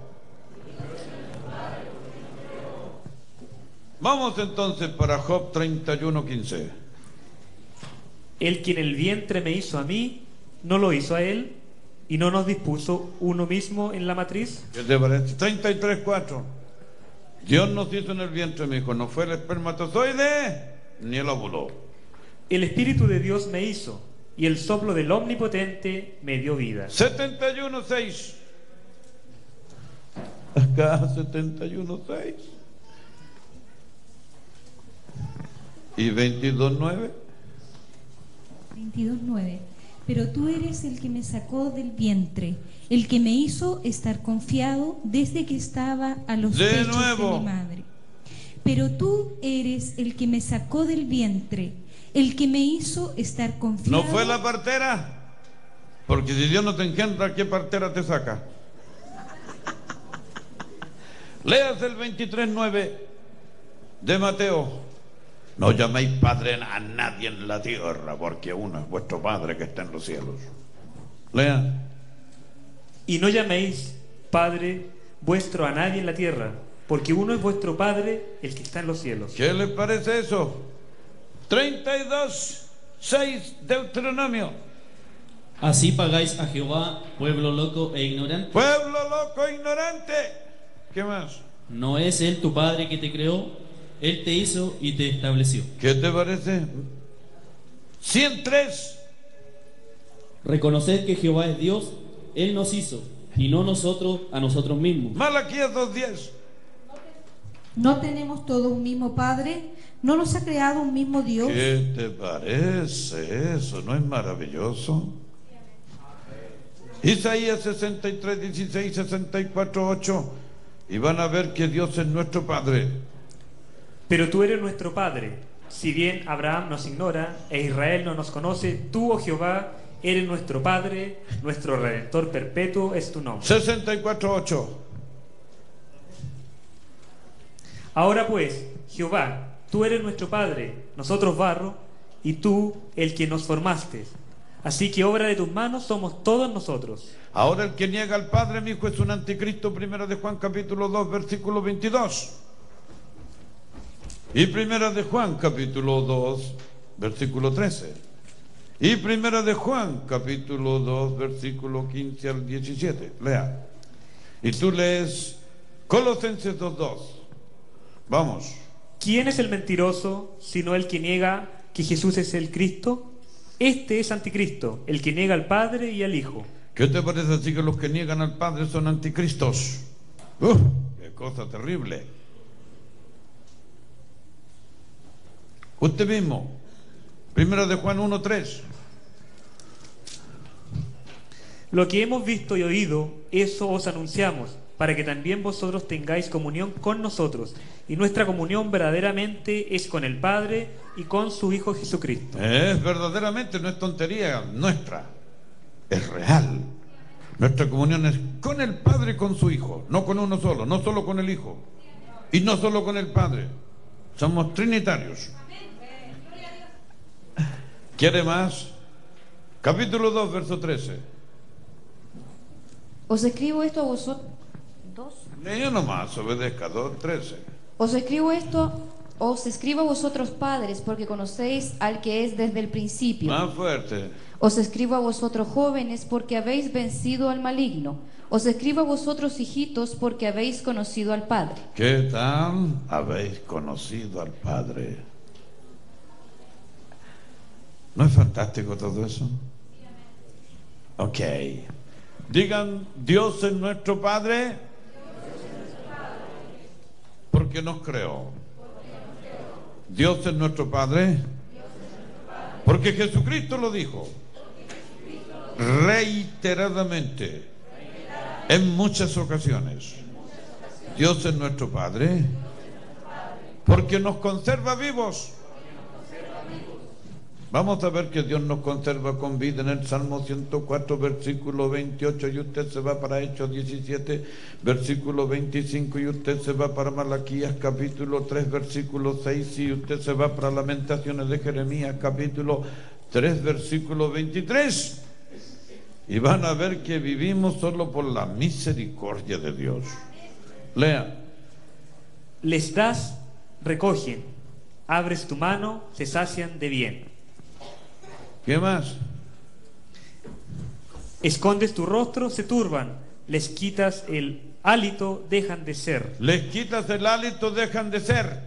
Vamos entonces para Job 31, 15. El que en el vientre me hizo a mí, ¿no lo hizo a él? ¿Y no nos dispuso uno mismo en la matriz? ¿Qué te parece? 33, 4. Dios nos hizo en el vientre, mi hijo. No fue el espermatozoide ni el óvulo. El Espíritu de Dios me hizo, y el soplo del Omnipotente me dio vida. 71, 6. Acá 71, 6. Y 22, 9. 22:9. Pero tú eres el que me sacó del vientre, el que me hizo estar confiado desde que estaba a los pechos de mi madre. Pero tú eres el que me sacó del vientre, el que me hizo estar confiado. ¿No fue la partera? Porque si Dios no te engendra, ¿qué partera te saca? Leas el 23:9 de Mateo. No llaméis padre a nadie en la tierra, porque uno es vuestro Padre que está en los cielos. Lea. Y no llaméis Padre vuestro a nadie en la tierra, porque uno es vuestro Padre, el que está en los cielos. ¿Qué les parece eso? 32, 6, Deuteronomio. Así pagáis a Jehová, pueblo loco e ignorante. Pueblo loco e ignorante. ¿Qué más? ¿No es Él tu Padre que te creó? Él te hizo y te estableció. ¿Qué te parece? 103. Reconoced que Jehová es Dios, Él nos hizo, y no nosotros a nosotros mismos. Malaquías 2:10. ¿No tenemos todo un mismo Padre? ¿No nos ha creado un mismo Dios? ¿Qué te parece eso? ¿No es maravilloso? Isaías 63, 16, 64, 8. Y van a ver que Dios es nuestro Padre. Pero tú eres nuestro Padre. Si bien Abraham nos ignora e Israel no nos conoce, tú, oh Jehová, eres nuestro Padre, nuestro Redentor perpetuo es tu nombre. 64, 8. Ahora pues, Jehová, tú eres nuestro Padre, nosotros barro, y tú el que nos formaste. Así que obra de tus manos somos todos nosotros. Ahora el que niega al Padre, mi hijo, es un anticristo. Primera de Juan capítulo 2, versículo 22. Y primera de Juan capítulo 2, versículo 13. Y primera de Juan capítulo 2, versículo 15 al 17. Lea. Y tú lees Colosenses 2:2. Vamos. ¿Quién es el mentiroso sino el que niega que Jesús es el Cristo? Este es anticristo, el que niega al Padre y al Hijo. ¿Qué te parece así que los que niegan al Padre son anticristos? ¡Qué cosa terrible! Usted mismo, primera de Juan 1:3. Lo que hemos visto y oído, eso os anunciamos, para que también vosotros tengáis comunión con nosotros. Y nuestra comunión verdaderamente es con el Padre y con su Hijo Jesucristo. Es verdaderamente, no es tontería nuestra, es real. Nuestra comunión es con el Padre y con su Hijo, no con uno solo, no solo con el Hijo y no solo con el Padre. Somos trinitarios. ¿Quiere más? Capítulo 2, verso 13. Os escribo esto a vosotros. Yo nomás, obedezca, 2:13. Os escribo a vosotros padres, porque conocéis al que es desde el principio. Más fuerte. Os escribo a vosotros jóvenes, porque habéis vencido al maligno. Os escribo a vosotros hijitos, porque habéis conocido al Padre. ¿Qué tal? Habéis conocido al Padre. ¿No es fantástico todo eso? Ok. Digan, Dios es nuestro Padre porque nos creó. Dios es nuestro Padre porque Jesucristo lo dijo reiteradamente. En muchas ocasiones. Dios es nuestro Padre porque nos conserva vivos. Vamos a ver que Dios nos conserva con vida en el Salmo 104, versículo 28, y usted se va para Hechos 17, versículo 25, y usted se va para Malaquías, capítulo 3, versículo 6, y usted se va para Lamentaciones de Jeremías, capítulo 3, versículo 23. Y van a ver que vivimos solo por la misericordia de Dios. Lea. Les das, recogen. Abres tu mano, se sacian de bien. ¿Qué más? Escondes tu rostro, se turban. Les quitas el hálito, dejan de ser. Les quitas el hálito, dejan de ser.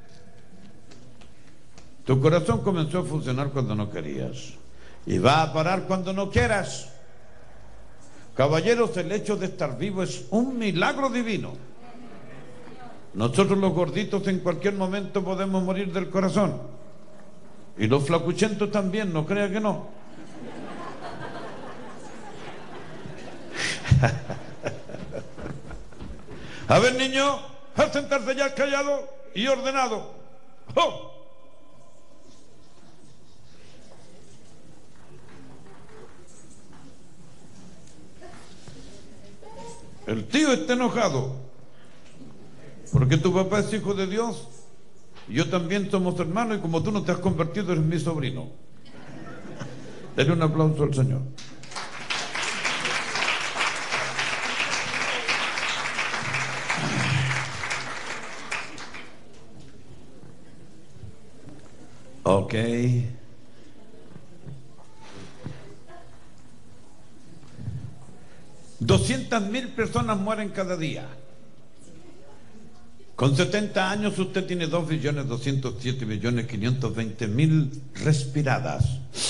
Tu corazón comenzó a funcionar cuando no querías y va a parar cuando no quieras. Caballeros, el hecho de estar vivo es un milagro divino. Nosotros los gorditos en cualquier momento podemos morir del corazón. Y los flacuchentos también, no crea que no. A ver, niño, a sentarse ya callado y ordenado. ¡Oh! El tío está enojado porque tu papá es hijo de Dios. Yo también somos hermanos, y como tú no te has convertido, eres mi sobrino. Denle un aplauso al Señor. Ok. 200.000 personas mueren cada día. Con 70 años usted tiene 2.207.520.000 respiradas.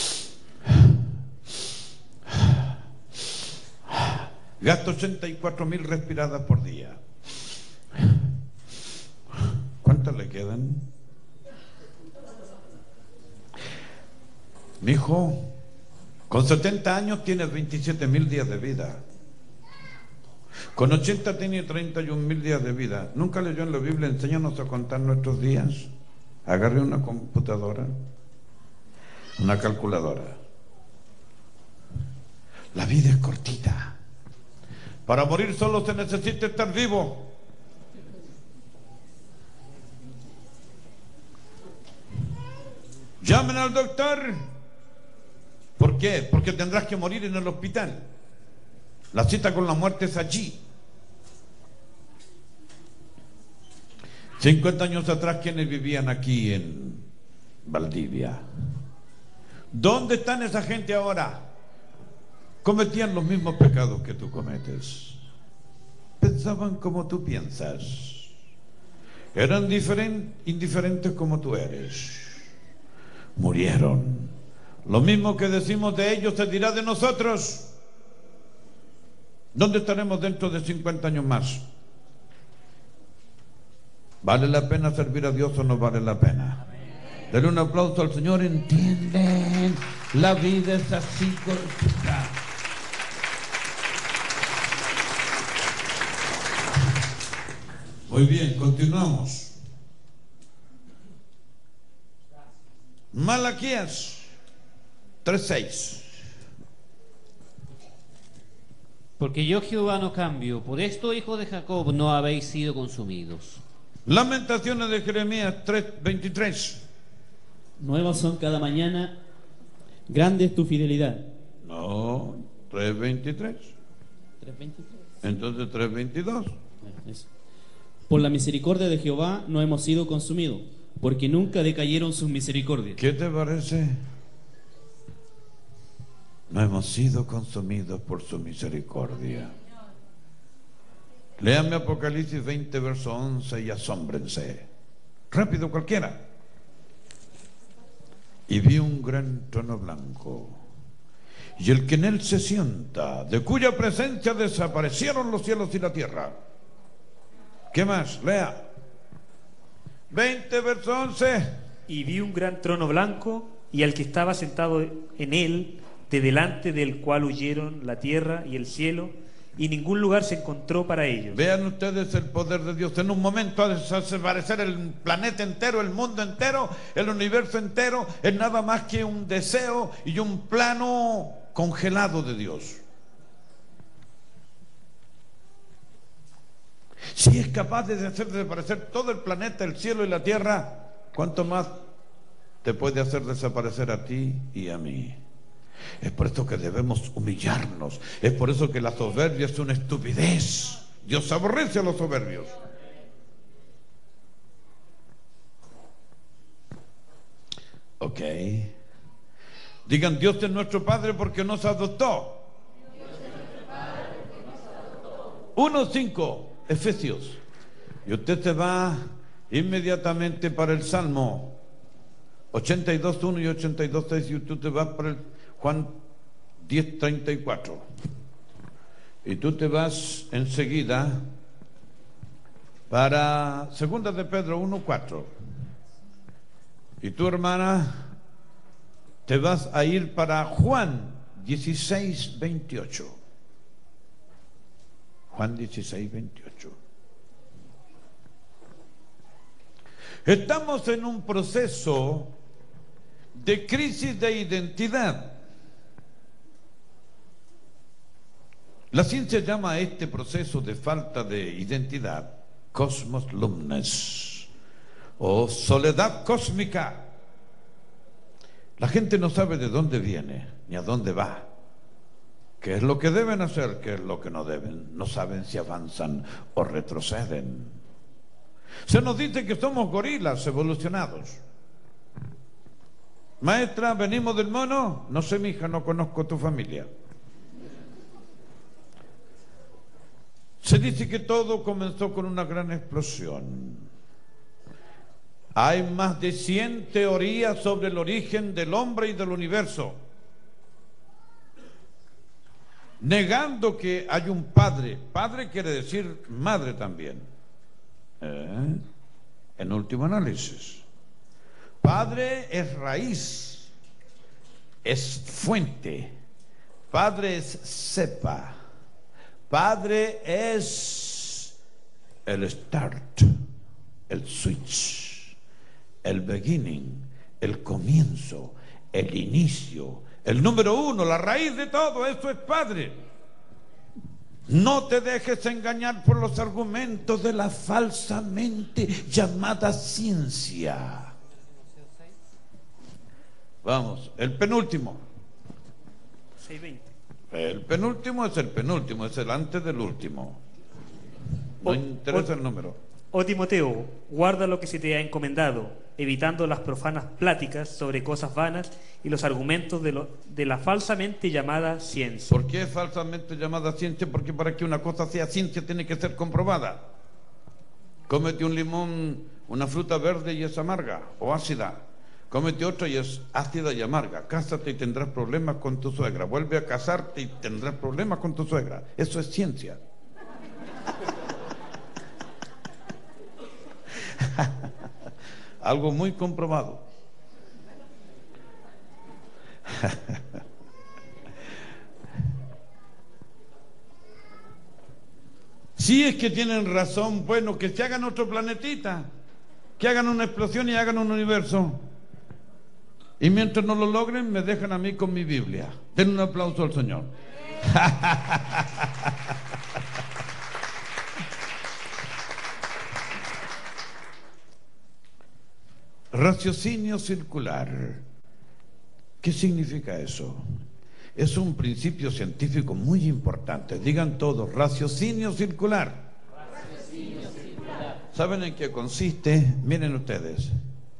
Gasta 84.000 respiradas por día. ¿Cuántas le quedan? Mijo, con 70 años tienes 27.000 días de vida. Con 80 tiene 31.000 días de vida. ¿Nunca leyó en la Biblia? Enséñanos a contar nuestros días. Agarre una computadora, una calculadora. La vida es cortita. Para morir solo se necesita estar vivo. Llamen al doctor. ¿Por qué? Porque tendrás que morir en el hospital. La cita con la muerte es allí. 50 años atrás, ¿quiénes vivían aquí en Valdivia? ¿Dónde están esa gente ahora? Cometían los mismos pecados que tú cometes. Pensaban como tú piensas. Eran indiferentes como tú eres. Murieron. Lo mismo que decimos de ellos se dirá de nosotros. ¿Dónde estaremos dentro de 50 años más? ¿Vale la pena servir a Dios o no vale la pena? Denle un aplauso al Señor. ¿Entienden? La vida es así cortita. Muy bien, continuamos. Malaquías 3:6. Porque yo Jehová no cambio, por esto, hijos de Jacob, no habéis sido consumidos. Lamentaciones de Jeremías 3:23. Nuevas son cada mañana, grande es tu fidelidad. No, 3:23. 3:23. Entonces 3:22. Eso. Por la misericordia de Jehová no hemos sido consumidos, porque nunca decayeron sus misericordias. ¿Qué te parece? No hemos sido consumidos por su misericordia. Léanme Apocalipsis 20, verso 11 y asómbrense. Rápido cualquiera. Y vi un gran trono blanco, y el que en él se sienta, de cuya presencia desaparecieron los cielos y la tierra. ¿Qué más? Lea. 20, verso 11. Y vi un gran trono blanco, y al que estaba sentado en él, de delante del cual huyeron la tierra y el cielo, y ningún lugar se encontró para ellos. Vean ustedes el poder de Dios. En un momento ha de desaparecer el planeta entero, el mundo entero, el universo entero. Es nada más que un deseo y un plano congelado de Dios. Si es capaz de hacer desaparecer todo el planeta, el cielo y la tierra, ¿cuánto más te puede hacer desaparecer a ti y a mí? Es por eso que debemos humillarnos. Es por eso que la soberbia es una estupidez. Dios aborrece a los soberbios. Ok. Digan, Dios es nuestro Padre porque nos adoptó. 1:5, Efesios. Y usted se va inmediatamente para el Salmo 82:1 y 82:6, y usted te va para el Juan 10:34. Y tú te vas enseguida para 2 de Pedro 1:4. Y tu hermana te vas a ir para Juan 16:28. Juan 16:28. Estamos en un proceso de crisis de identidad. La ciencia llama a este proceso de falta de identidad cosmos lumnes o soledad cósmica. La gente no sabe de dónde viene ni a dónde va, qué es lo que deben hacer, qué es lo que no deben. No saben si avanzan o retroceden. Se nos dice que somos gorilas evolucionados. Maestra, ¿venimos del mono? No sé, mija, no conozco tu familia. Se dice que todo comenzó con una gran explosión. Hay más de 100 teorías sobre el origen del hombre y del universo, negando que hay un padre. Padre quiere decir madre también, en último análisis. Padre es raíz, es fuente. Padre es cepa. Padre es el start, el switch, el beginning, el comienzo, el inicio, el número uno, la raíz de todo. Eso es Padre. No te dejes engañar por los argumentos de la falsamente llamada ciencia. Vamos, el penúltimo. 6:20. El penúltimo es el penúltimo, es el antes del último. No interesa el número. Oh Timoteo, guarda lo que se te ha encomendado, evitando las profanas pláticas sobre cosas vanas y los argumentos de la falsamente llamada ciencia. ¿Por qué es falsamente llamada ciencia? Porque para que una cosa sea ciencia tiene que ser comprobada. Cómete un limón, una fruta verde y es amarga o ácida. Cómete otra y es ácida y amarga. Cásate y tendrás problemas con tu suegra. Vuelve a casarte y tendrás problemas con tu suegra. Eso es ciencia. Algo muy comprobado. Si es que tienen razón, bueno, que se hagan otro planetita, que hagan una explosión y hagan un universo. Y mientras no lo logren, me dejan a mí con mi Biblia. Den un aplauso al Señor. Raciocinio circular. ¿Qué significa eso? Es un principio científico muy importante. Digan todos, raciocinio circular. Raciocinio circular. ¿Saben en qué consiste? Miren ustedes.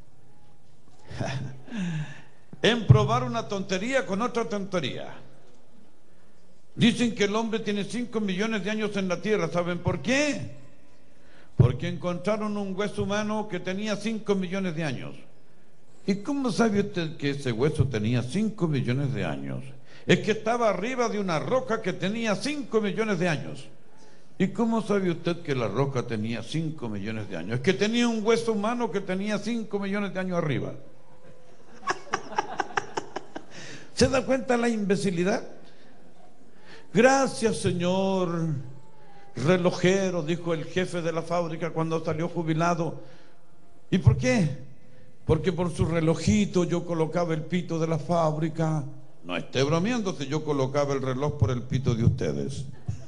En probar una tontería con otra tontería. Dicen que el hombre tiene 5 millones de años en la tierra. ¿Saben por qué? Porque encontraron un hueso humano que tenía 5 millones de años. ¿Y cómo sabe usted que ese hueso tenía 5 millones de años? Es que estaba arriba de una roca que tenía 5 millones de años. ¿Y cómo sabe usted que la roca tenía 5 millones de años? Es que tenía un hueso humano que tenía 5 millones de años arriba. ¿Se da cuenta la imbecilidad? Gracias, señor relojero, dijo el jefe de la fábrica cuando salió jubilado. ¿Y por qué? Porque por su relojito yo colocaba el pito de la fábrica. No esté bromeándose, yo colocaba el reloj por el pito de ustedes.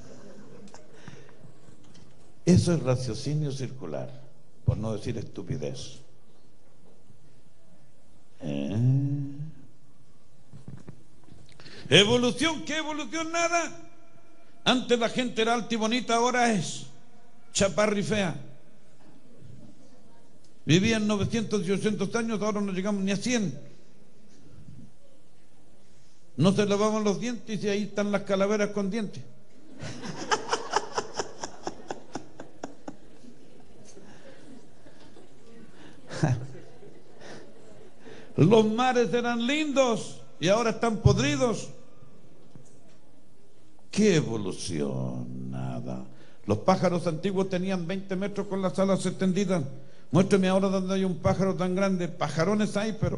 Eso es raciocinio circular, por no decir estupidez. ¿Evolución? ¿Qué evolución? Nada. Antes la gente era alta y bonita, ahora es chaparra y fea. Vivían 900 y 800 años, ahora no llegamos ni a 100. No se lavaban los dientes y ahí están las calaveras con dientes. Los mares eran lindos y ahora están podridos. ¿Qué evolución? Nada. Los pájaros antiguos tenían 20 metros con las alas extendidas. Muéstrame ahora donde hay un pájaro tan grande. Pajarones hay, pero...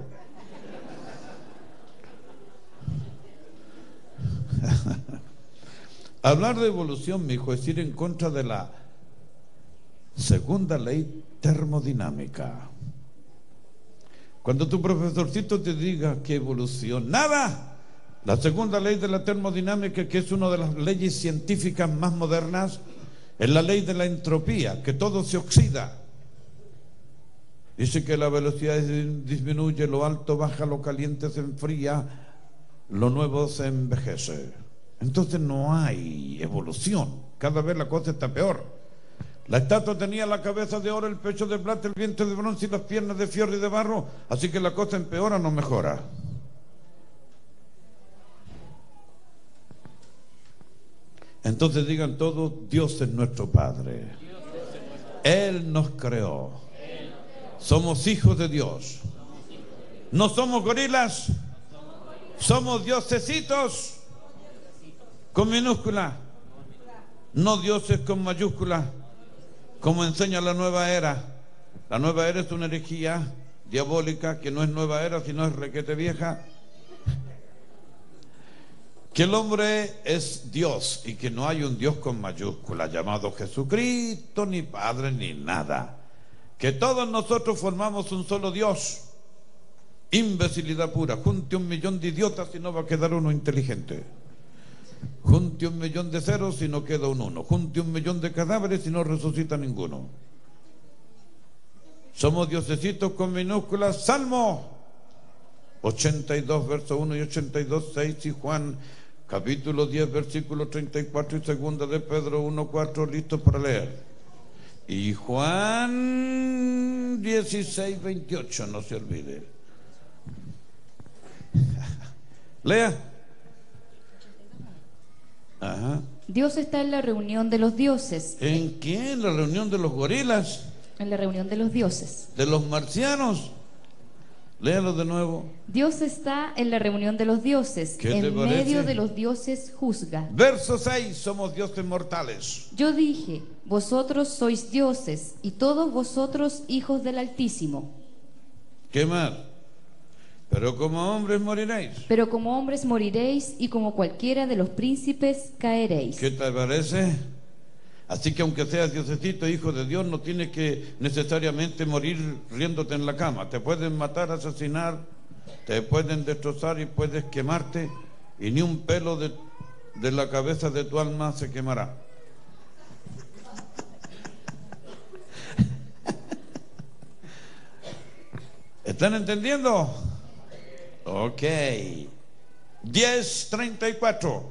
Hablar de evolución, mi hijo, es ir en contra de la segunda ley termodinámica. Cuando tu profesorcito te diga que evolución, nada. La segunda ley de la termodinámica, que es una de las leyes científicas más modernas, es la ley de la entropía, que todo se oxida. Dice que la velocidad disminuye, lo alto baja, lo caliente se enfría, lo nuevo se envejece. Entonces no hay evolución, cada vez la cosa está peor. La estatua tenía la cabeza de oro, el pecho de plata, el vientre de bronce y las piernas de fierro y de barro, así que la cosa empeora, no mejora. Entonces digan todos, Dios es nuestro Padre. Él nos creó. Somos hijos de Dios. No somos gorilas, somos diosesitos con minúscula, no dioses con mayúscula, como enseña la nueva era. La nueva era es una herejía diabólica que no es nueva era, sino es requete vieja. Que el hombre es Dios y que no hay un Dios con mayúscula llamado Jesucristo, ni Padre, ni nada. Que todos nosotros formamos un solo Dios. Imbecilidad pura. Junte 1 millón de idiotas y no va a quedar uno inteligente. Junte 1 millón de ceros y no queda un 1. Junte 1 millón de cadáveres y no resucita ninguno. Somos diosesitos con minúsculas. Salmo 82, verso 1 y 82, 6 y Juan capítulo 10, versículo 34 y segunda de Pedro 1, 4, listos para leer. Y Juan 16, 28, no se olvide. Lea. Ajá. Dios está en la reunión de los dioses. ¿En qué? ¿En la reunión de los gorilas? En la reunión de los dioses. ¿De los marcianos? Léalo de nuevo. Dios está en la reunión de los dioses. En medio de los dioses juzga. Verso 6, somos dioses mortales. Yo dije, vosotros sois dioses y todos vosotros hijos del Altísimo. ¿Qué más? Pero como hombres moriréis. Pero como hombres moriréis y como cualquiera de los príncipes caeréis. ¿Qué te parece? Así que aunque seas diosecito, hijo de Dios, no tienes que necesariamente morir riéndote en la cama. Te pueden matar, asesinar, te pueden destrozar y puedes quemarte, y ni un pelo de la cabeza de tu alma se quemará. ¿Están entendiendo? Ok. 10:34.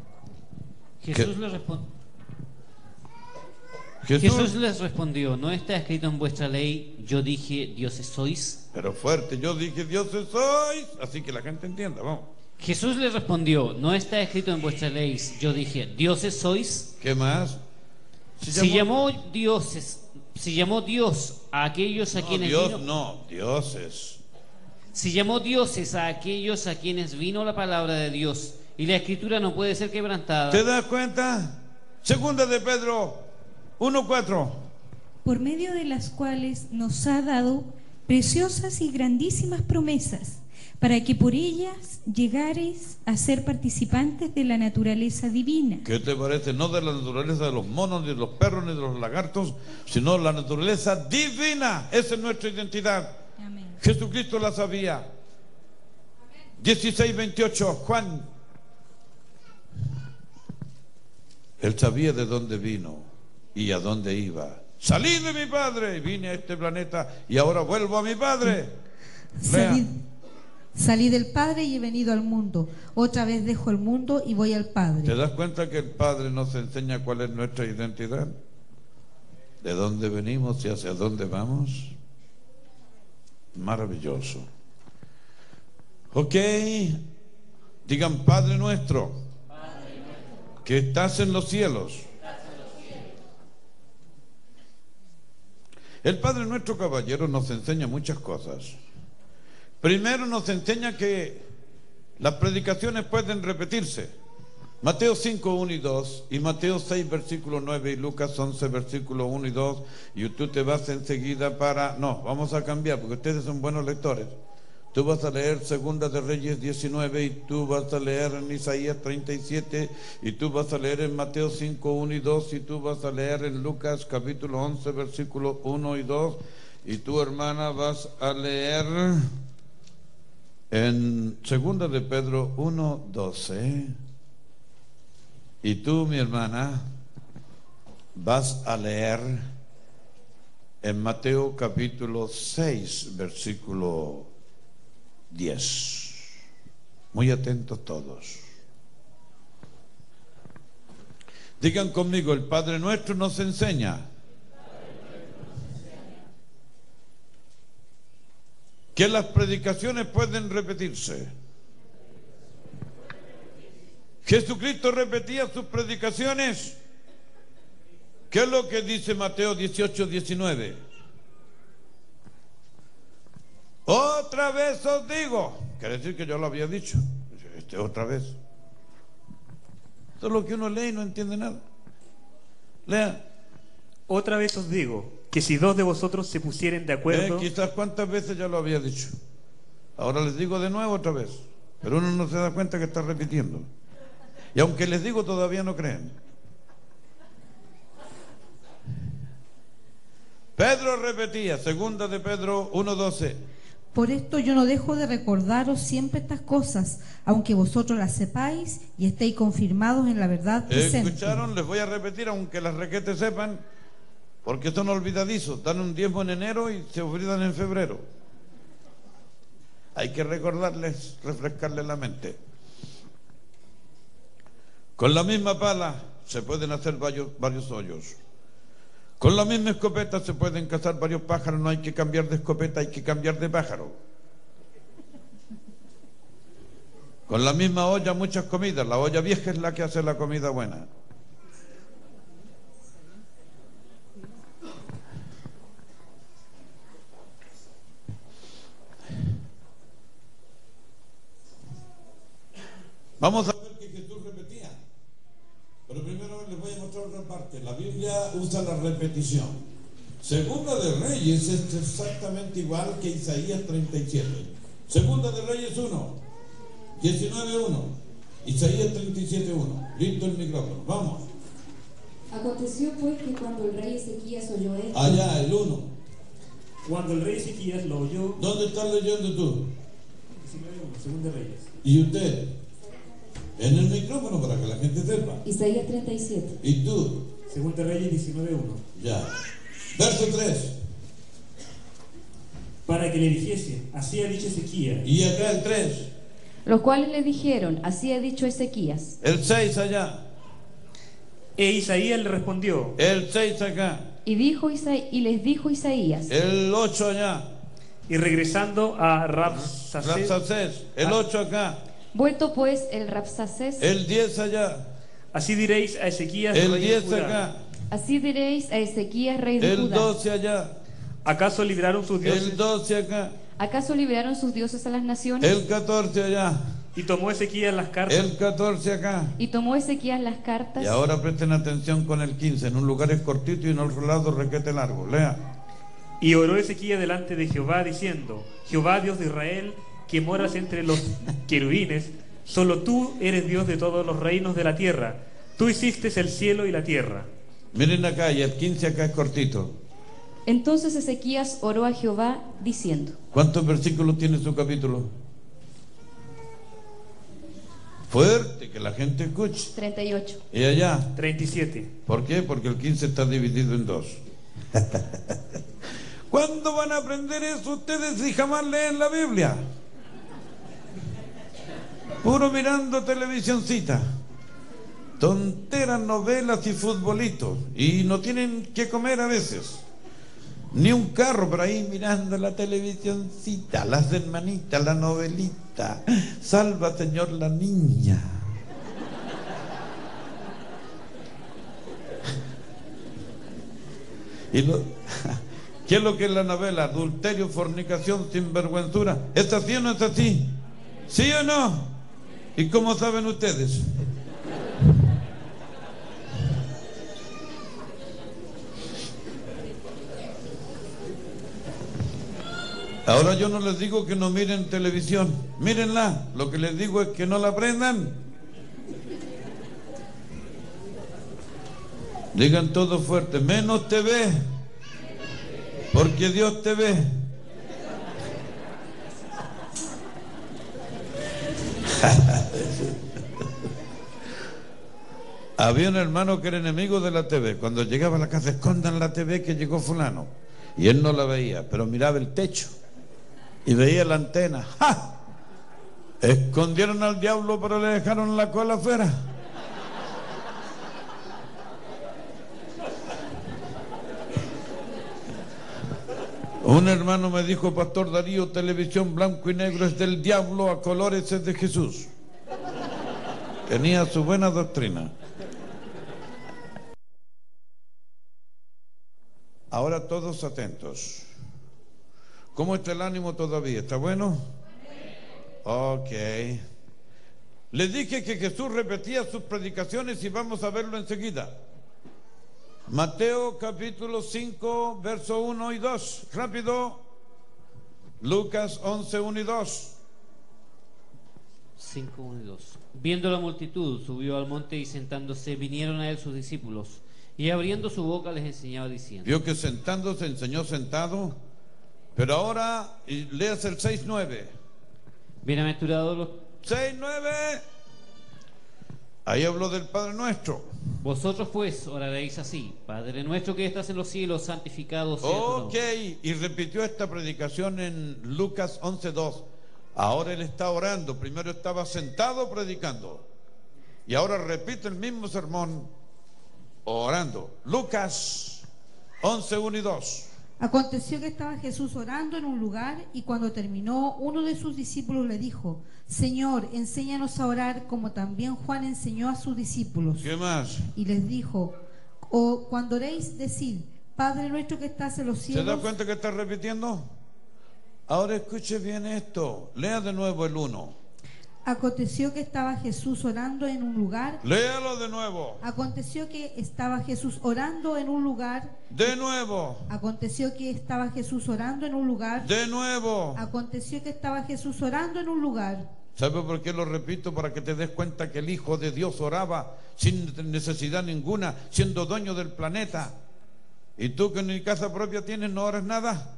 Jesús les respondió, ¿no está escrito en vuestra ley, yo dije, dioses sois? Pero fuerte, yo dije, dioses sois. Así que la gente entienda, vamos. Jesús les respondió, ¿no está escrito en vuestra ley, yo dije, dioses sois? ¿Qué más? Si llamó Dios a aquellos a quienes Dios, vino... no, dioses. Si llamó dioses a aquellos a quienes vino la palabra de Dios, y la escritura no puede ser quebrantada. ¿Te das cuenta? Segunda de Pedro 1:4. Por medio de las cuales nos ha dado preciosas y grandísimas promesas, para que por ellas llegareis a ser participantes de la naturaleza divina. ¿Qué te parece? No de la naturaleza de los monos, ni de los perros, ni de los lagartos, sino la naturaleza divina. Esa es nuestra identidad. Amén. Jesucristo la sabía. 16:28, Juan. Él sabía de dónde vino y a dónde iba. Salí de mi Padre y vine a este planeta y ahora vuelvo a mi Padre. Salí del Padre y he venido al mundo. Otra vez dejo el mundo y voy al Padre. ¿Te das cuenta que el Padre nos enseña cuál es nuestra identidad? ¿De dónde venimos y hacia dónde vamos? Maravilloso. Ok, digan: Padre nuestro, que estás en los cielos. El Padre nuestro, caballero, nos enseña muchas cosas. Primero nos enseña que las predicaciones pueden repetirse. Mateo 5, 1 y 2, y Mateo 6, versículo 9, y Lucas 11, versículo 1 y 2, y tú te vas enseguida para... No, vamos a cambiar, porque ustedes son buenos lectores. Tú vas a leer Segunda de Reyes 19, y tú vas a leer en Isaías 37, y tú vas a leer en Mateo 5, 1 y 2, y tú vas a leer en Lucas capítulo 11, versículo 1 y 2, y tú, hermana, vas a leer en Segunda de Pedro 1, 12, y tú, mi hermana, vas a leer en Mateo capítulo 6, versículo 10. Muy atentos todos. Digan conmigo: el Padre nuestro nos enseña que las predicaciones pueden repetirse. Jesucristo repetía sus predicaciones. ¿Qué es lo que dice Mateo 18, 19? Otra vez os digo. Quiere decir que yo lo había dicho. Otra vez. Esto es lo que uno lee y no entiende nada. Lea. Otra vez os digo, que si dos de vosotros se pusieren de acuerdo... Quizás cuántas veces ya lo había dicho. Ahora les digo de nuevo otra vez. Pero uno no se da cuenta que está repitiendo. Y aunque les digo, todavía no creen. Pedro repetía, Segunda de Pedro 1:12. Por esto yo no dejo de recordaros siempre estas cosas, aunque vosotros las sepáis y estéis confirmados en la verdad presente. ¿Escucharon? Les voy a repetir, aunque las requetes sepan, porque son olvidadizos. Dan un diezmo en enero y se olvidan en febrero. Hay que recordarles, refrescarles la mente. Con la misma pala se pueden hacer varios hoyos. Con la misma escopeta se pueden cazar varios pájaros. No hay que cambiar de escopeta, hay que cambiar de pájaro. Con la misma olla muchas comidas. La olla vieja es la que hace la comida buena. Vamos a ver que Jesús repetía. Pero primero les voy a mostrar otra parte. La Biblia usa la repetición. Segunda de Reyes es exactamente igual que Isaías 37. Segunda de Reyes 1, 19:1. Isaías 37:1. Listo el micrófono. Vamos. Aconteció pues que cuando el rey Ezequías oyó esto... Allá, el 1. Cuando el rey Ezequías lo oyó... ¿Dónde estás leyendo tú? 19:1, Segunda de Reyes. ¿Y usted? En el micrófono para que la gente sepa. Isaías 37. ¿Y tú? Segunda de Reyes 19:1. Ya. Verso 3. Para que le dijese, así ha dicho Ezequías. Y acá el 3. Los cuales le dijeron, así ha dicho Ezequías. El 6 allá. E Isaías le respondió. El 6 acá. Y les dijo Isaías. El 8 allá. Y regresando a Rabsacés. El 8 acá. Vuelto pues el Rabsacés. El 10 allá. Así diréis a Ezequías, El rey 10 de Judá. acá. Así diréis a Ezequías, rey de El Judá. 12 allá. ¿Acaso libraron sus dioses? El 12 acá. ¿Acaso liberaron sus dioses a las naciones? El 14 allá. Y tomó Ezequías las cartas. El 14 acá. Y tomó Ezequías las cartas. Y ahora presten atención con el 15. En un lugar es cortito y en otro lado requete largo. Lea. Y oró Ezequías delante de Jehová diciendo, Jehová Dios de Israel, que moras entre los querubines, solo tú eres Dios de todos los reinos de la tierra. Tú hiciste el cielo y la tierra. Miren acá, y el 15 acá es cortito. Entonces Ezequías oró a Jehová diciendo. ¿Cuántos versículos tiene su capítulo? Fuerte, que la gente escuche. 38. ¿Y allá? 37. ¿Por qué? Porque el 15 está dividido en dos. ¿Cuándo van a aprender eso ustedes si jamás leen la Biblia? Puro mirando televisioncita. Tonteras, novelas y futbolitos. Y no tienen que comer a veces. Ni un carro por ahí mirando la televisioncita, las hermanitas, la novelita. Salva, Señor, la niña. ¿Qué es lo que es la novela? Adulterio, fornicación, sinvergüenzura. ¿Es así o no es así? ¿Sí o no? ¿Y cómo saben ustedes? Ahora yo no les digo que no miren televisión, mírenla. Lo que les digo es que no la aprendan. Digan todo fuerte, menos TV, porque Dios te ve. Había un hermano que era enemigo de la TV. Cuando llegaba a la casa, escondan la TV que llegó fulano. Y él no la veía, pero miraba el techo y veía la antena. ¡Ja! Escondieron al diablo, pero le dejaron la cola afuera. Un hermano me dijo, Pastor Darío, televisión blanco y negro es del diablo, a colores es de Jesús. Tenía su buena doctrina. Ahora todos atentos. ¿Cómo está el ánimo todavía? ¿Está bueno? Ok. Les dije que Jesús repetía sus predicaciones y vamos a verlo enseguida. Mateo capítulo 5, verso 1 y 2. Rápido. Lucas 11, 1 y 2. 5, 1 y 2. Viendo la multitud, subió al monte y sentándose, vinieron a él sus discípulos. Y abriendo su boca les enseñaba diciendo. Vio que sentándose enseñó sentado. Pero ahora, y leas el 6:9. Bienaventurados los 6:9. Ahí habló del Padre Nuestro. Vosotros pues oraréis así: Padre nuestro que estás en los cielos, santificado sea tu nombre. Y repitió esta predicación en Lucas 11:2. Ahora él está orando. Primero estaba sentado predicando. Y ahora repite el mismo sermón orando. Lucas 11:1 y 2. Aconteció que estaba Jesús orando en un lugar, y cuando terminó, uno de sus discípulos le dijo: Señor, enséñanos a orar como también Juan enseñó a sus discípulos. ¿Qué más? Y les dijo: cuando oréis, decid, Padre nuestro que estás en los cielos. ¿Se da cuenta que está repitiendo? Ahora escuche bien esto. Lea de nuevo el 1. Aconteció que estaba Jesús orando en un lugar. Léalo de nuevo. Aconteció que estaba Jesús orando en un lugar. De nuevo. Aconteció que estaba Jesús orando en un lugar. De nuevo. Aconteció que estaba Jesús orando en un lugar. ¿Sabe por qué lo repito? Para que te des cuenta que el Hijo de Dios oraba sin necesidad ninguna, siendo dueño del planeta. ¿Y tú que ni casa propia tienes, no oras nada?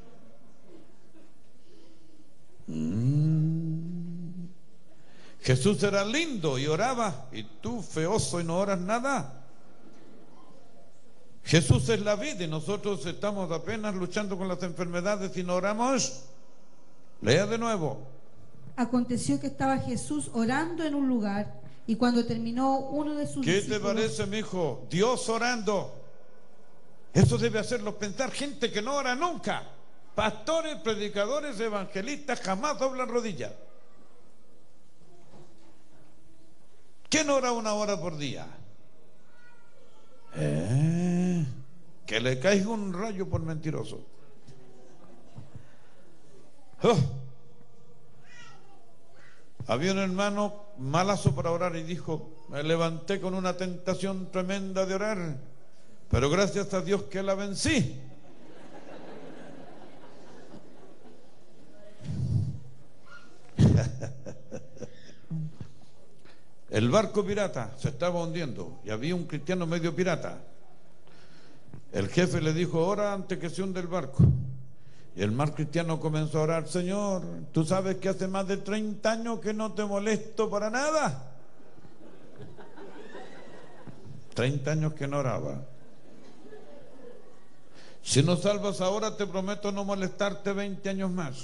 Jesús era lindo y oraba, y tú feoso y no oras nada. Jesús es la vida y nosotros estamos apenas luchando con las enfermedades y no oramos. Lea de nuevo. Aconteció que estaba Jesús orando en un lugar, y cuando terminó, uno de sus discípulos. ¿Qué te parece, mijo? Dios orando. Eso debe hacerlos pensar gente que no ora nunca. Pastores, predicadores, evangelistas jamás doblan rodillas. ¿Quién ora 1 hora por día? Que le caiga un rayo por mentiroso. Había un hermano malazo para orar y dijo: me levanté con una tentación tremenda de orar, pero gracias a Dios que la vencí. El barco pirata se estaba hundiendo y había un cristiano medio pirata. El jefe le dijo: ora antes que se hunde el barco. Y el más cristiano comenzó a orar: Señor, tú sabes que hace más de 30 años que no te molesto para nada. 30 años que no oraba. Si no salvas ahora, te prometo no molestarte 20 años más.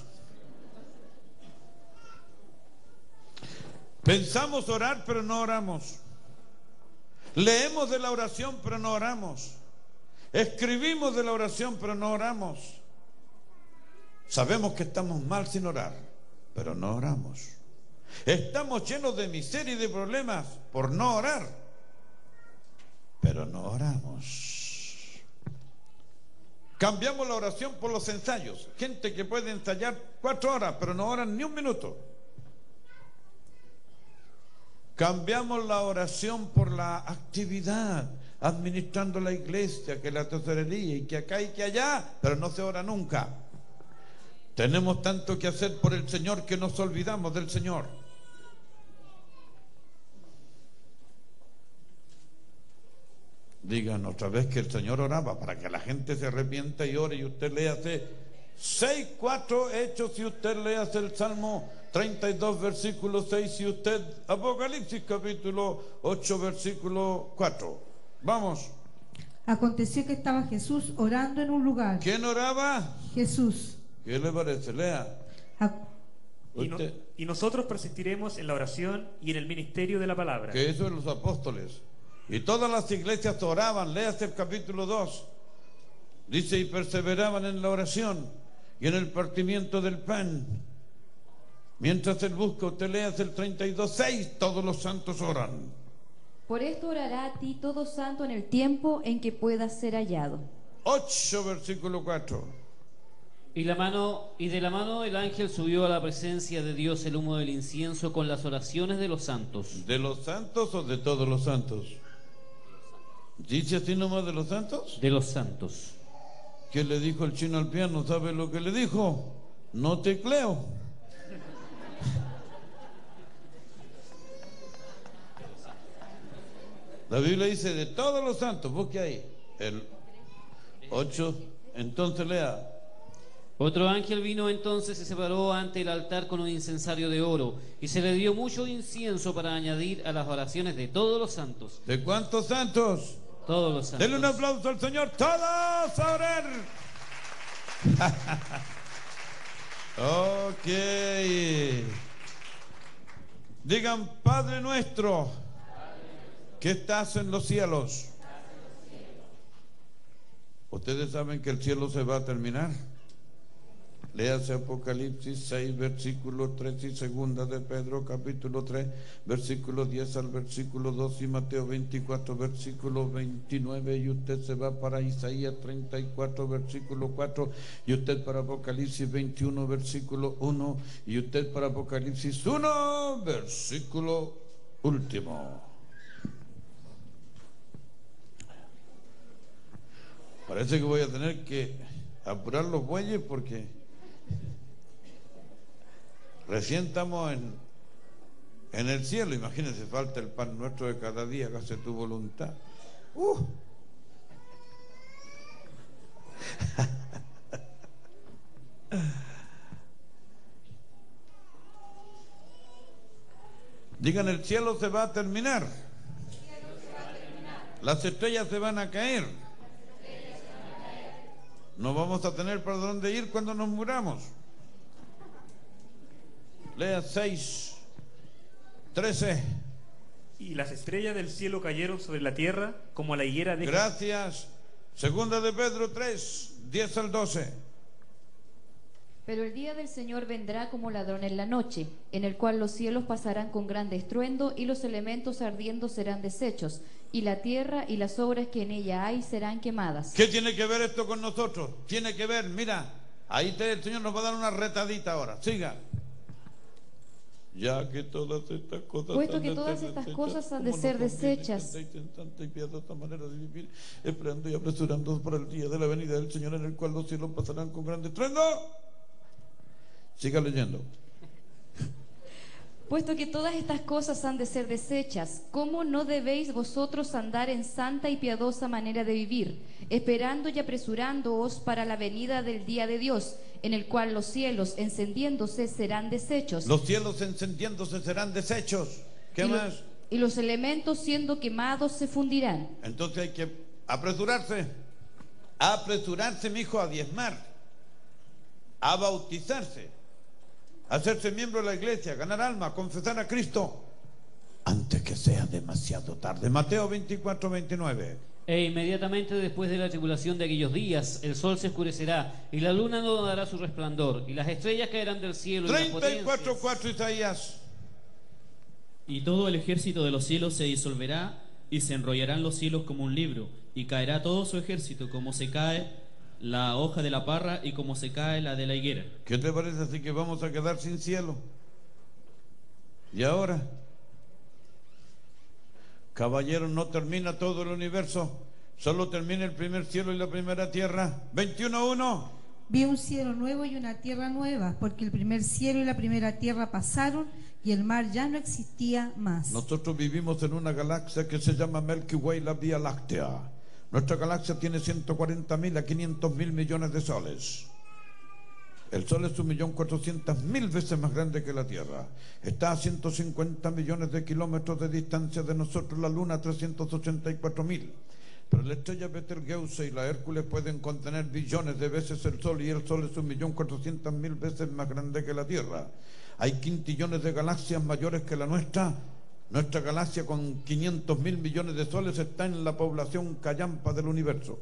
Pensamos orar, pero no oramos. Leemos de la oración, pero no oramos. Escribimos de la oración, pero no oramos. Sabemos que estamos mal sin orar, pero no oramos. Estamos llenos de miseria y de problemas por no orar, pero no oramos. Cambiamos la oración por los ensayos. Gente que puede ensayar 4 horas, pero no oran ni un minuto. Cambiamos la oración por la actividad, administrando la iglesia, que la tesorería, y que acá y que allá, pero no se ora nunca. Tenemos tanto que hacer por el Señor que nos olvidamos del Señor. Digan otra vez que el Señor oraba para que la gente se arrepienta y ore, y usted léase 6:4 Hechos, y usted léase el Salmo 32 versículo 6, y usted Apocalipsis capítulo 8 versículo 4. Vamos. Aconteció que estaba Jesús orando en un lugar. ¿Quién oraba? Jesús. ¿Qué le parece? Lea. Y nosotros persistiremos en la oración y en el ministerio de la palabra. Que eso es los apóstoles. Y todas las iglesias oraban. Léase el capítulo 2. Dice: y perseveraban en la oración y en el partimiento del pan. Mientras él busca, usted léase el 32:6. Todos los santos oran. Por esto orará a ti todo santo en el tiempo en que puedas ser hallado. 8 versículo 4. Y de la mano el ángel subió a la presencia de Dios el humo del incienso con las oraciones de los santos. ¿De los santos o de todos los santos? ¿Dice así nomás de los santos? De los santos. ¿Qué le dijo el chino al piano? ¿Sabe lo que le dijo? No tecleo. La Biblia dice de todos los santos. Busque ahí el 8. Entonces lea. Otro ángel vino entonces y se paró ante el altar con un incensario de oro, y se le dio mucho incienso para añadir a las oraciones de todos los santos. ¿De cuántos santos? Todos los santos. Denle un aplauso al Señor. Todos a orar. Ok. Digan: Padre nuestro que estás en los cielos. Ustedes saben que el cielo se va a terminar. Léase Apocalipsis 6 versículo 3 y segunda de Pedro capítulo 3 versículo 10 al versículo 2 y Mateo 24 versículo 29, y usted se va para Isaías 34 versículo 4, y usted para Apocalipsis 21 versículo 1, y usted para Apocalipsis 1 versículo último. Parece que voy a tener que apurar los bueyes porque recién estamos en el cielo. Imagínense, falta el pan nuestro de cada día, hágase tu voluntad. Digan: el cielo se va a terminar. Las estrellas se van a caer. No vamos a tener para dónde ir cuando nos muramos. Lea 6:13. Y las estrellas del cielo cayeron sobre la tierra como la higuera de... Gracias. Segunda de Pedro 3:10 al 12. Pero el día del Señor vendrá como ladrón en la noche, en el cual los cielos pasarán con grande estruendo, y los elementos ardiendo serán deshechos, y la tierra y las obras que en ella hay serán quemadas. ¿Qué tiene que ver esto con nosotros? Tiene que ver, mira, ahí el Señor nos va a dar una retadita ahora. Siga. Ya que todas estas cosas Puesto que todas estas cosas han de ser desechas, tanta y piadosa manera de vivir, esperando y apresurando para el día de la venida del Señor, en el cual los cielos pasarán con grande estruendo. Siga leyendo. Puesto que todas estas cosas han de ser deshechas, ¿cómo no debéis vosotros andar en santa y piadosa manera de vivir, esperando y apresurándoos para la venida del día de Dios, en el cual los cielos encendiéndose serán deshechos? Los cielos encendiéndose serán deshechos. ¿Qué más? Y los elementos siendo quemados se fundirán. Entonces hay que apresurarse. Apresurarse, mi hijo, a diezmar, a bautizarse, a hacerse miembro de la iglesia, ganar alma, confesar a Cristo antes que sea demasiado tarde. Mateo 24, 29. E inmediatamente después de la tribulación de aquellos días, el sol se oscurecerá y la luna no dará su resplandor y las estrellas caerán del cielo. 34, 4 Isaías. Y todo el ejército de los cielos se disolverá y se enrollarán los cielos como un libro y caerá todo su ejército como se cae la hoja de la parra y como se cae la de la higuera. ¿Qué te parece? Así que vamos a quedar sin cielo. ¿Y ahora? Caballero, no termina todo el universo, solo termina el primer cielo y la primera tierra. 21:1. Vi un cielo nuevo y una tierra nueva, porque el primer cielo y la primera tierra pasaron y el mar ya no existía más. Nosotros vivimos en una galaxia que se llama Milky Way, la Vía Láctea. Nuestra galaxia tiene 140.000 a 500.000 millones de soles. El Sol es 1.400.000 veces más grande que la Tierra. Está a 150 millones de kilómetros de distancia de nosotros, la Luna 384.000. Pero la estrella Betelgeuse y la Hércules pueden contener billones de veces el Sol, y el Sol es 1.400.000 veces más grande que la Tierra. Hay quintillones de galaxias mayores que la nuestra. Nuestra galaxia, con 500.000 millones de soles, está en la población callampa del universo.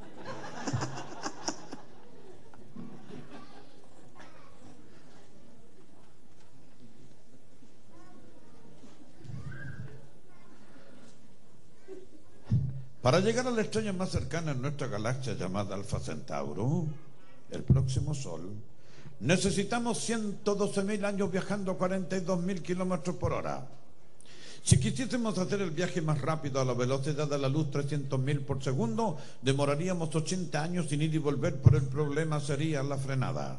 Para llegar a la estrella más cercana en nuestra galaxia, llamada Alfa Centauro, el próximo Sol, necesitamos 112.000 años viajando a 42.000 kilómetros por hora. Si quisiésemos hacer el viaje más rápido a la velocidad de la luz, 300.000 por segundo, demoraríamos 80 años sin ir y volver, pero el problema sería la frenada.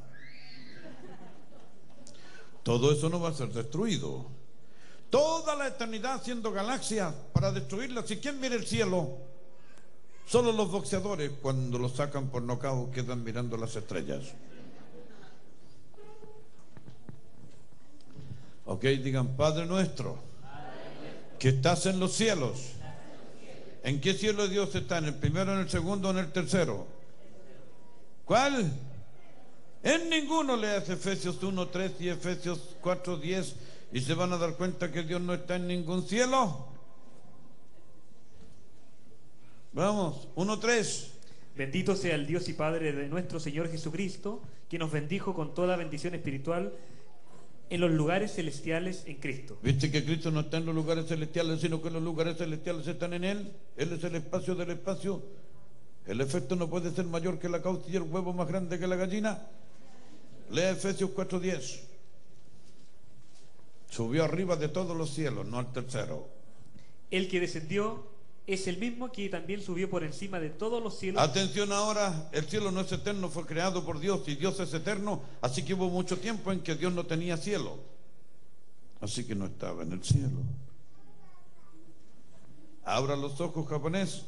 Todo eso no va a ser destruido. Toda la eternidad siendo galaxias para destruirlas. ¿Y quién mira el cielo? Solo los boxeadores, cuando los sacan por nocaut, quedan mirando las estrellas. Ok, digan: Padre nuestro, que estás en los cielos. ¿En qué cielo Dios está? ¿En el primero, en el segundo o en el tercero? ¿Cuál? En ninguno. Leas Efesios 1:3 y Efesios 4:10 y se van a dar cuenta que Dios no está en ningún cielo. Vamos, 1:3. Bendito sea el Dios y Padre de nuestro Señor Jesucristo, que nos bendijo con toda bendición espiritual en los lugares celestiales en Cristo. ¿Viste que Cristo no está en los lugares celestiales, sino que los lugares celestiales están en Él? Él es el espacio del espacio. El efecto no puede ser mayor que la causa y el huevo más grande que la gallina. Lea Efesios 4:10. Subió arriba de todos los cielos, no al tercero. El que descendió es el mismo que también subió por encima de todos los cielos. Atención ahora, el cielo no es eterno, fue creado por Dios, y Dios es eterno, así que hubo mucho tiempo en que Dios no tenía cielo. Así que no estaba en el cielo. Abra los ojos, japonés.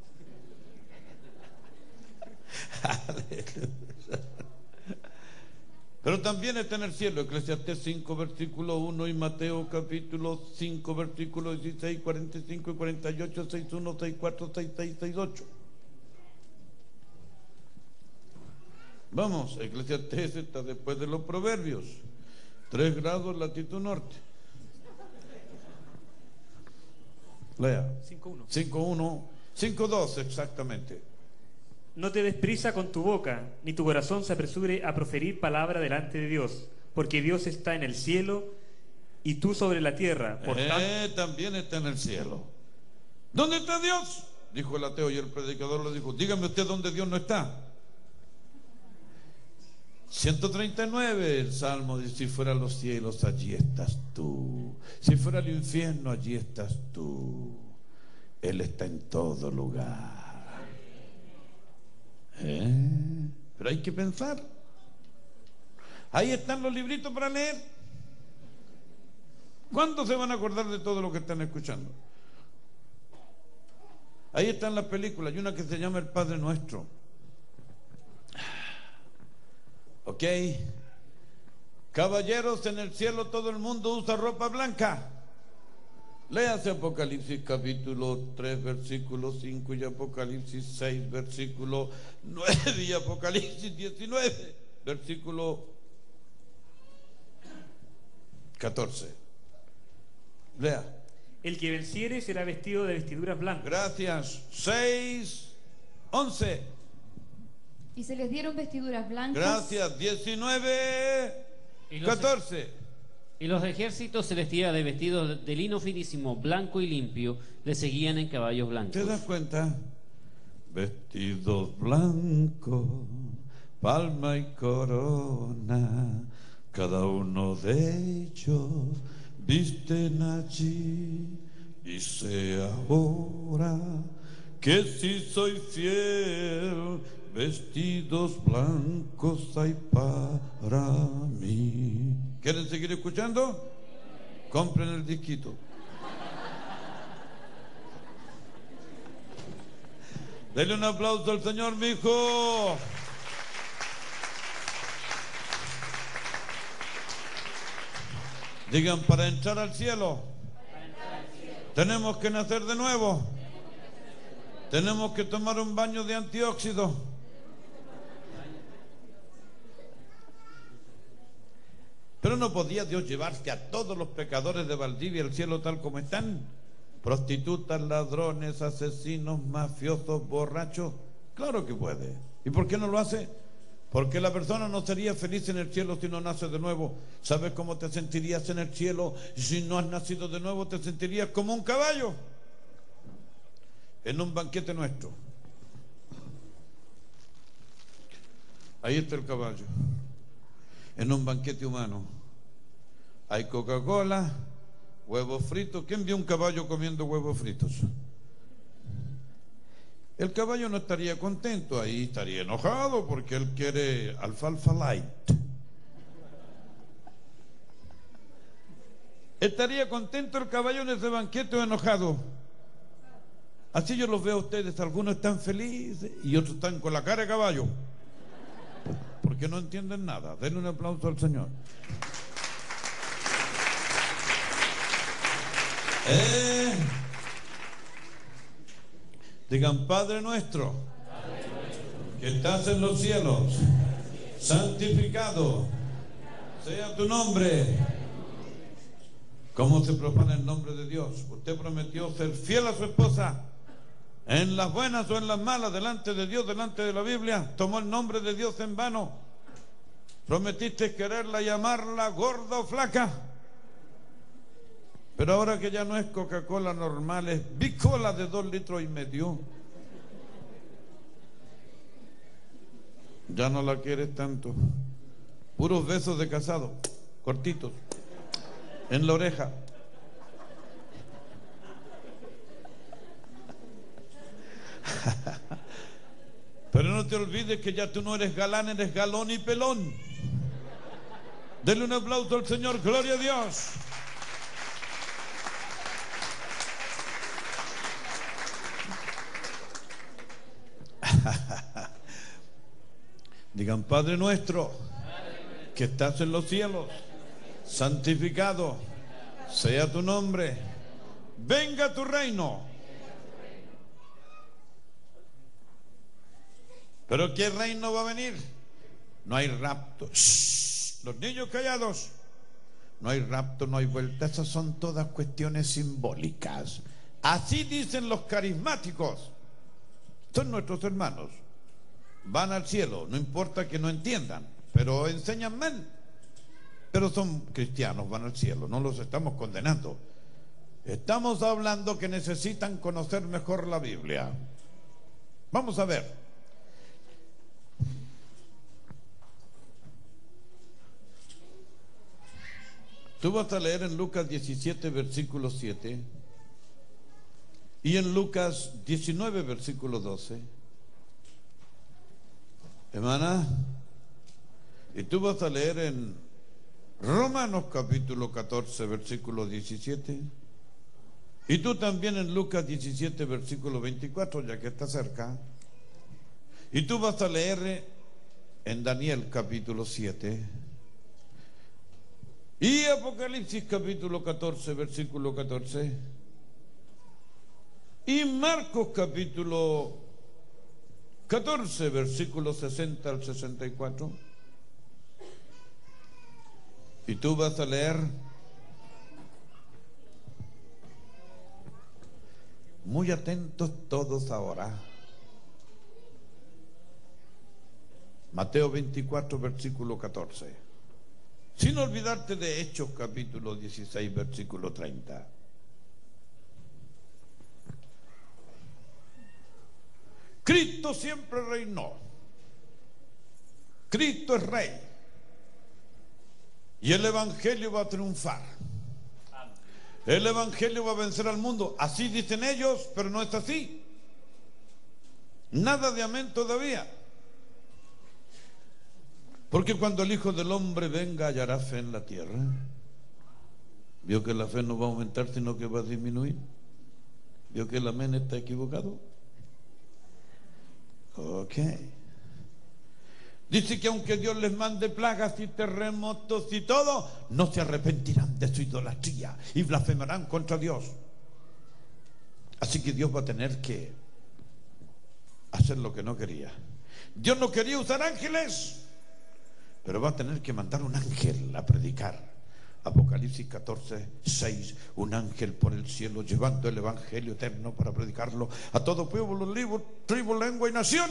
Pero también está en el cielo. Eclesiastés 5, versículo 1 y Mateo capítulo 5, versículo 16, 45 y 48, 6.1, 6.4, 6.6, 6.8. Vamos, Eclesiastés está después de los Proverbios. 3 grados latitud norte. Lea. 5.1. 5.1, 5.2 exactamente. No te des prisa con tu boca, ni tu corazón se apresure a proferir palabra delante de Dios, porque Dios está en el cielo y tú sobre la tierra. Por tanto, también está en el cielo. ¿Dónde está Dios?, dijo el ateo, y el predicador le dijo: dígame usted dónde Dios no está. 139, el Salmo dice: si fuera los cielos, allí estás tú. Si fuera el infierno, allí estás tú. Él está en todo lugar. Pero hay que pensar. Ahí están los libritos para leer. ¿Cuándo se van a acordar de todo lo que están escuchando? Ahí están las películas. Hay una que se llama El Padre Nuestro. ¿Ok? Caballeros, en el cielo todo el mundo usa ropa blanca. Léase Apocalipsis capítulo 3, versículo 5 y Apocalipsis 6, versículo 9 y Apocalipsis 19, versículo 14. Lea. El que venciere será vestido de vestiduras blancas. Gracias. 6, 11. Y se les dieron vestiduras blancas. Gracias. 19, 14. Y los ejércitos celestiales de vestidos de lino finísimo, blanco y limpio, le seguían en caballos blancos. ¿Te das cuenta? Vestidos blancos, palma y corona, cada uno de ellos visten allí. Dice ahora que si soy fiel, vestidos blancos hay para mí. ¿Quieren seguir escuchando? Compren el disquito. Denle un aplauso al Señor, mijo. Digan, para entrar al cielo, tenemos que nacer de nuevo. Tenemos que tomar un baño de antióxidos. Pero no podía Dios llevarse a todos los pecadores de Valdivia al cielo tal como están. Prostitutas, ladrones, asesinos, mafiosos, borrachos. Claro que puede. ¿Y por qué no lo hace? Porque la persona no sería feliz en el cielo si no nace de nuevo. ¿Sabes cómo te sentirías en el cielo si no has nacido de nuevo? Te sentirías como un caballo en un banquete nuestro. Ahí está el caballo. En un banquete humano hay Coca-Cola, huevos fritos. ¿Quién vio un caballo comiendo huevos fritos? El caballo no estaría contento, ahí estaría enojado porque él quiere alfalfa light. ¿Estaría contento el caballo en ese banquete o enojado? Así yo los veo a ustedes, algunos están felices y otros están con la cara de caballo, porque no entienden nada. Denle un aplauso al Señor. Digan, Padre nuestro, que estás en los cielos, santificado sea tu nombre. ¿Cómo se profana el nombre de Dios? Usted prometió ser fiel a su esposa, en las buenas o en las malas, delante de Dios, delante de la Biblia. Tomó el nombre de Dios en vano. Prometiste quererla y amarla, gorda o flaca. Pero ahora que ya no es Coca-Cola normal, es Bicola de 2,5 litros. Ya no la quieres tanto. Puros besos de casado, cortitos, en la oreja. Pero no te olvides que ya tú no eres galán, eres galón y pelón. Denle un aplauso al Señor, gloria a Dios. Digan, Padre nuestro, que estás en los cielos, santificado sea tu nombre, venga tu reino. ¿Pero qué reino va a venir? No hay rapto. Shh, los niños callados. No hay rapto, no hay vuelta. Esas son todas cuestiones simbólicas. Así dicen los carismáticos. Son nuestros hermanos. Van al cielo, no importa que no entiendan, pero enseñan mal. Pero son cristianos, van al cielo, no los estamos condenando. Estamos hablando que necesitan conocer mejor la Biblia. Vamos a ver. Tú vas a leer en Lucas 17, versículo 7, y en Lucas 19, versículo 12. Hermana, y tú vas a leer en Romanos capítulo 14, versículo 17. Y tú también en Lucas 17, versículo 24, ya que está cerca. Y tú vas a leer en Daniel capítulo 7. Y Apocalipsis capítulo 14, versículo 14. Y Marcos capítulo 14, versículo 60 al 64. Y tú vas a leer muy atentos todos ahora. Mateo 24, versículo 14. Sin olvidarte de Hechos capítulo 16, versículo 30. Cristo siempre reinó. Cristo es rey. Y el evangelio va a triunfar. El evangelio va a vencer al mundo. Así dicen ellos, pero no es así. Nada de amén todavía. Porque cuando el Hijo del Hombre venga, hallará fe en la tierra. ¿Vio que la fe no va a aumentar, sino que va a disminuir? ¿Vio que el amén está equivocado? Ok. Dice que aunque Dios les mande plagas y terremotos y todo, no se arrepentirán de su idolatría y blasfemarán contra Dios. Así que Dios va a tener que hacer lo que no quería. Dios no quería usar ángeles, pero va a tener que mandar un ángel a predicar. Apocalipsis 14, 6. Un ángel por el cielo llevando el evangelio eterno para predicarlo a todo pueblo, tribu, lengua y nación.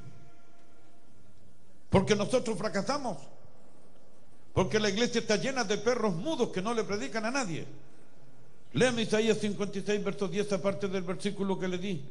Porque nosotros fracasamos. Porque la iglesia está llena de perros mudos que no le predican a nadie. Léame Isaías 56, verso 10, aparte del versículo que le di.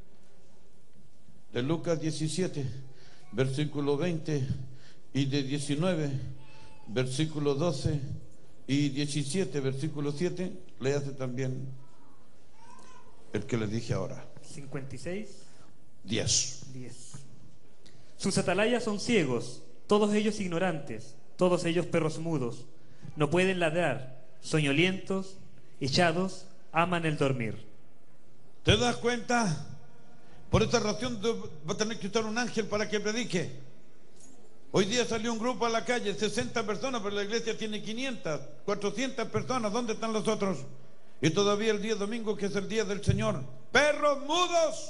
De Lucas 17, versículo 20, y de 19, versículo 12, y 17, versículo 7. Léase también el que le dije ahora. 56. 10. Sus atalayas son ciegos, todos ellos ignorantes, todos ellos perros mudos. No pueden ladrar, soñolientos, echados, aman el dormir. ¿Te das cuenta? Por esta razón va a tener que usar un ángel para que predique. Hoy día salió un grupo a la calle, 60 personas, pero la iglesia tiene 500, 400 personas. ¿Dónde están los otros? Y todavía el día domingo, que es el día del Señor. ¡Perros mudos!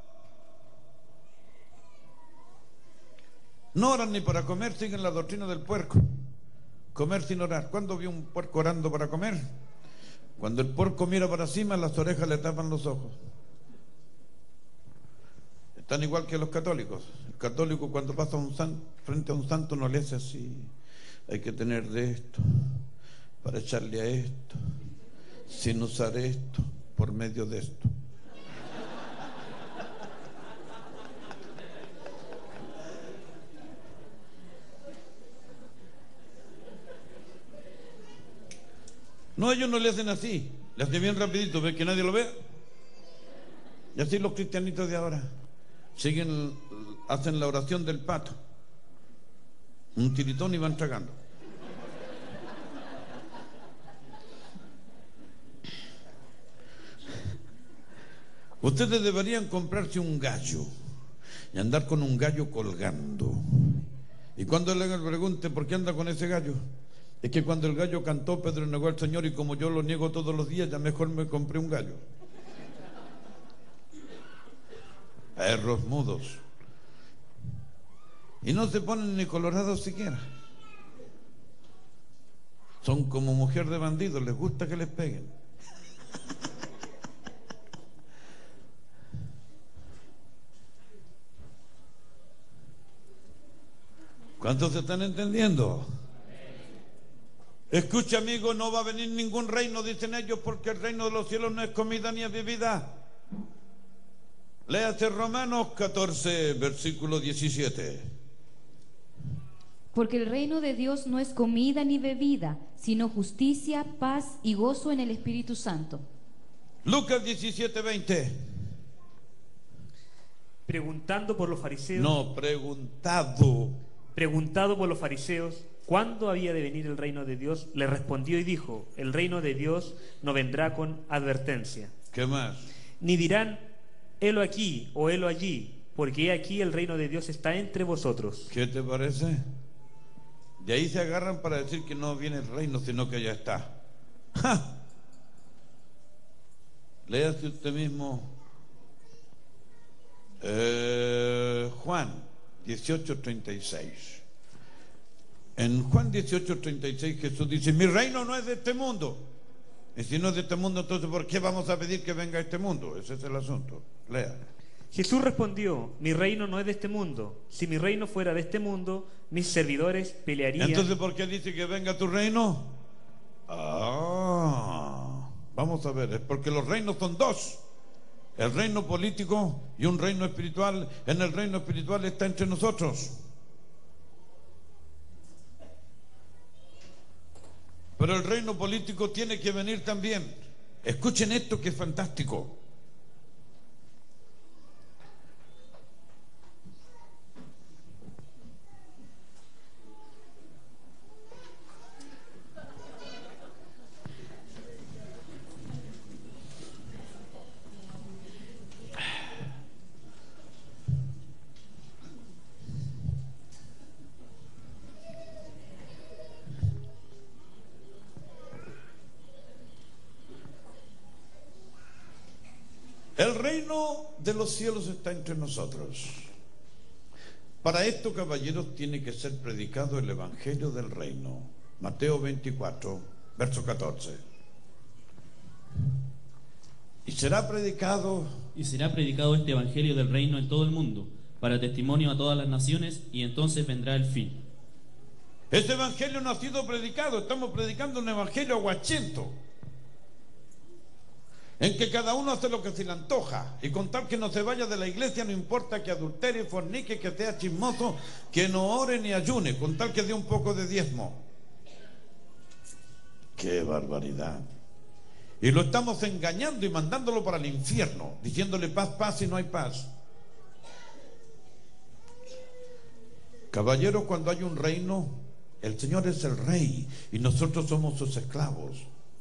No oran ni para comer, siguen la doctrina del puerco. Comer sin orar. ¿Cuándo vio un puerco orando para comer? Cuando el puerco mira para cima, las orejas le tapan los ojos. Están igual que los católicos. El católico, cuando pasa frente a un santo, no le hace así. Hay que tener de esto para echarle a esto, sin usar esto, por medio de esto. No, ellos no le hacen así, le hacen bien rapidito, ve que nadie lo vea. Y así los cristianitos de ahora hacen la oración del pato, un tiritón y van tragando. Ustedes deberían comprarse un gallo y andar con un gallo colgando. Y cuando le pregunte por qué anda con ese gallo, es que cuando el gallo cantó, Pedro negó al Señor, y como yo lo niego todos los días, ya mejor me compré un gallo. Perros mudos. Y no se ponen ni colorados siquiera. Son como mujer de bandidos, les gusta que les peguen. ¿Cuántos se están entendiendo? Escucha, amigo, no va a venir ningún reino, dicen ellos, porque el reino de los cielos no es comida ni es bebida. Léase Romanos 14, versículo 17. Porque el reino de Dios no es comida ni bebida, sino justicia, paz y gozo en el Espíritu Santo. Lucas 17, 20. Preguntando por los fariseos. No, preguntado. Preguntado por los fariseos ¿cuándo había de venir el reino de Dios? Le respondió y dijo: el reino de Dios no vendrá con advertencia. ¿Qué más? Ni dirán: helo aquí o helo allí, porque he aquí el reino de Dios está entre vosotros. ¿Qué te parece? De ahí se agarran para decir que no viene el reino, sino que ya está. ¡Ja! Léase usted mismo Juan 18:36. En Juan 18:36 Jesús dice: mi reino no es de este mundo. Y si no es de este mundo, entonces ¿por qué vamos a pedir que venga a este mundo? Ese es el asunto. Lea. Jesús respondió: mi reino no es de este mundo. Si mi reino fuera de este mundo, mis servidores pelearían. Entonces, ¿por qué dice que venga tu reino? Vamos a ver, es porque los reinos son dos: el reino político y un reino espiritual. En el reino espiritual está entre nosotros, pero el reino político tiene que venir también. Escuchen esto que es fantástico. El reino de los cielos está entre nosotros. Para esto, caballeros, tiene que ser predicado el evangelio del reino. Mateo 24, verso 14. Y será predicado este evangelio del reino en todo el mundo, para testimonio a todas las naciones, y entonces vendrá el fin. Este evangelio no ha sido predicado. Estamos predicando un evangelio aguachento, en que cada uno hace lo que se le antoja, y con tal que no se vaya de la iglesia, no importa que adultere, fornique, que sea chismoso, que no ore ni ayune, con tal que dé un poco de diezmo. ¡Qué barbaridad! Y lo estamos engañando y mandándolo para el infierno, diciéndole paz, paz, y no hay paz. Caballeros, cuando hay un reino, el Señor es el rey y nosotros somos sus esclavos.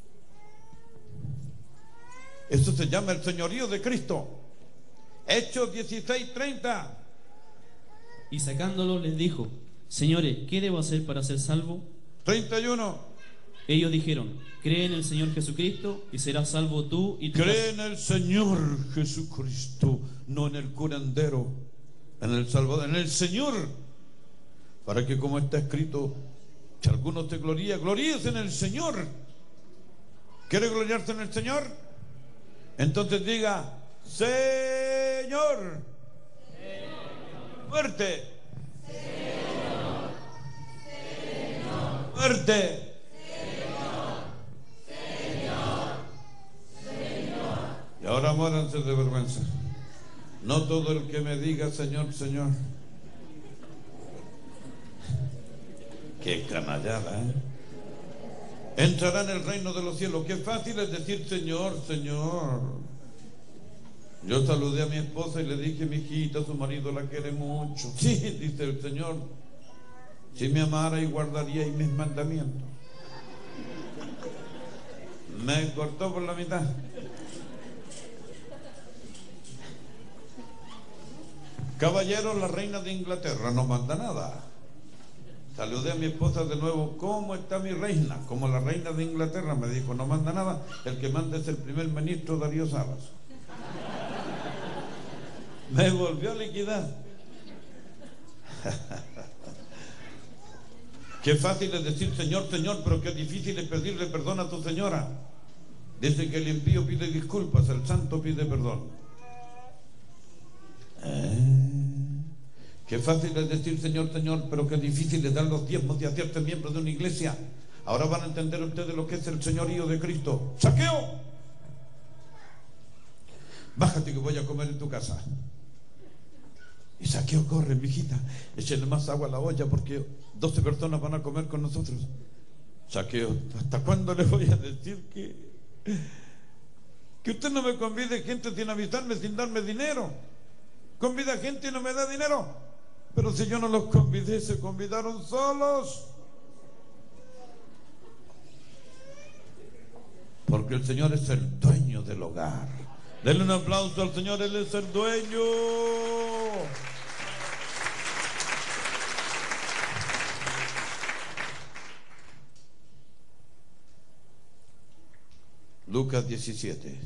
Eso se llama el señorío de Cristo. Hechos 16:30. Y sacándolo les dijo: señores, ¿qué debo hacer para ser salvo? 31. Ellos dijeron: cree en el Señor Jesucristo y serás salvo tú y tu casa. Cree en el Señor Jesucristo, no en el curandero, en el Salvador, en el Señor, para que, como está escrito, si alguno te gloría, gloríese en el Señor. ¿Quiere gloriarse en el Señor? Entonces diga: Señor. Señor. Fuerte. Señor. Señor. Fuerte. Señor. Señor. Señor. Y ahora muéranse de vergüenza. No todo el que me diga Señor, Señor. Qué canallada, ¿eh? Entrará en el reino de los cielos. Qué fácil es decir Señor, Señor. Yo saludé a mi esposa y le dije: mi hijita, su marido la quiere mucho. Sí, dice el Señor, si me amara y guardaría mis mandamientos. Me cortó por la mitad. Caballeros, la reina de Inglaterra no manda nada. Saludé a mi esposa de nuevo: ¿cómo está mi reina? Como la reina de Inglaterra. Me dijo: no manda nada, el que manda es el primer ministro Darío Salas. Me volvió a liquidar. Qué fácil es decir Señor, Señor, pero qué difícil es pedirle perdón a tu señora. Dice que el impío pide disculpas, el santo pide perdón. Qué fácil es decir Señor, Señor, pero qué difícil es dar los diezmos y hacerte miembro de una iglesia. Ahora van a entender ustedes lo que es el señorío de Cristo. ¡Saqueo! Bájate que voy a comer en tu casa. Y Saqueo corre: mijita, échale más agua a la olla porque 12 personas van a comer con nosotros. Saqueo: ¿hasta cuándo le voy a decir que usted no me convide gente sin avisarme, sin darme dinero? Convida gente y no me da dinero. Pero si yo no los convidé, se convidaron solos. Porque el Señor es el dueño del hogar. Denle un aplauso al Señor, Él es el dueño. Lucas 17,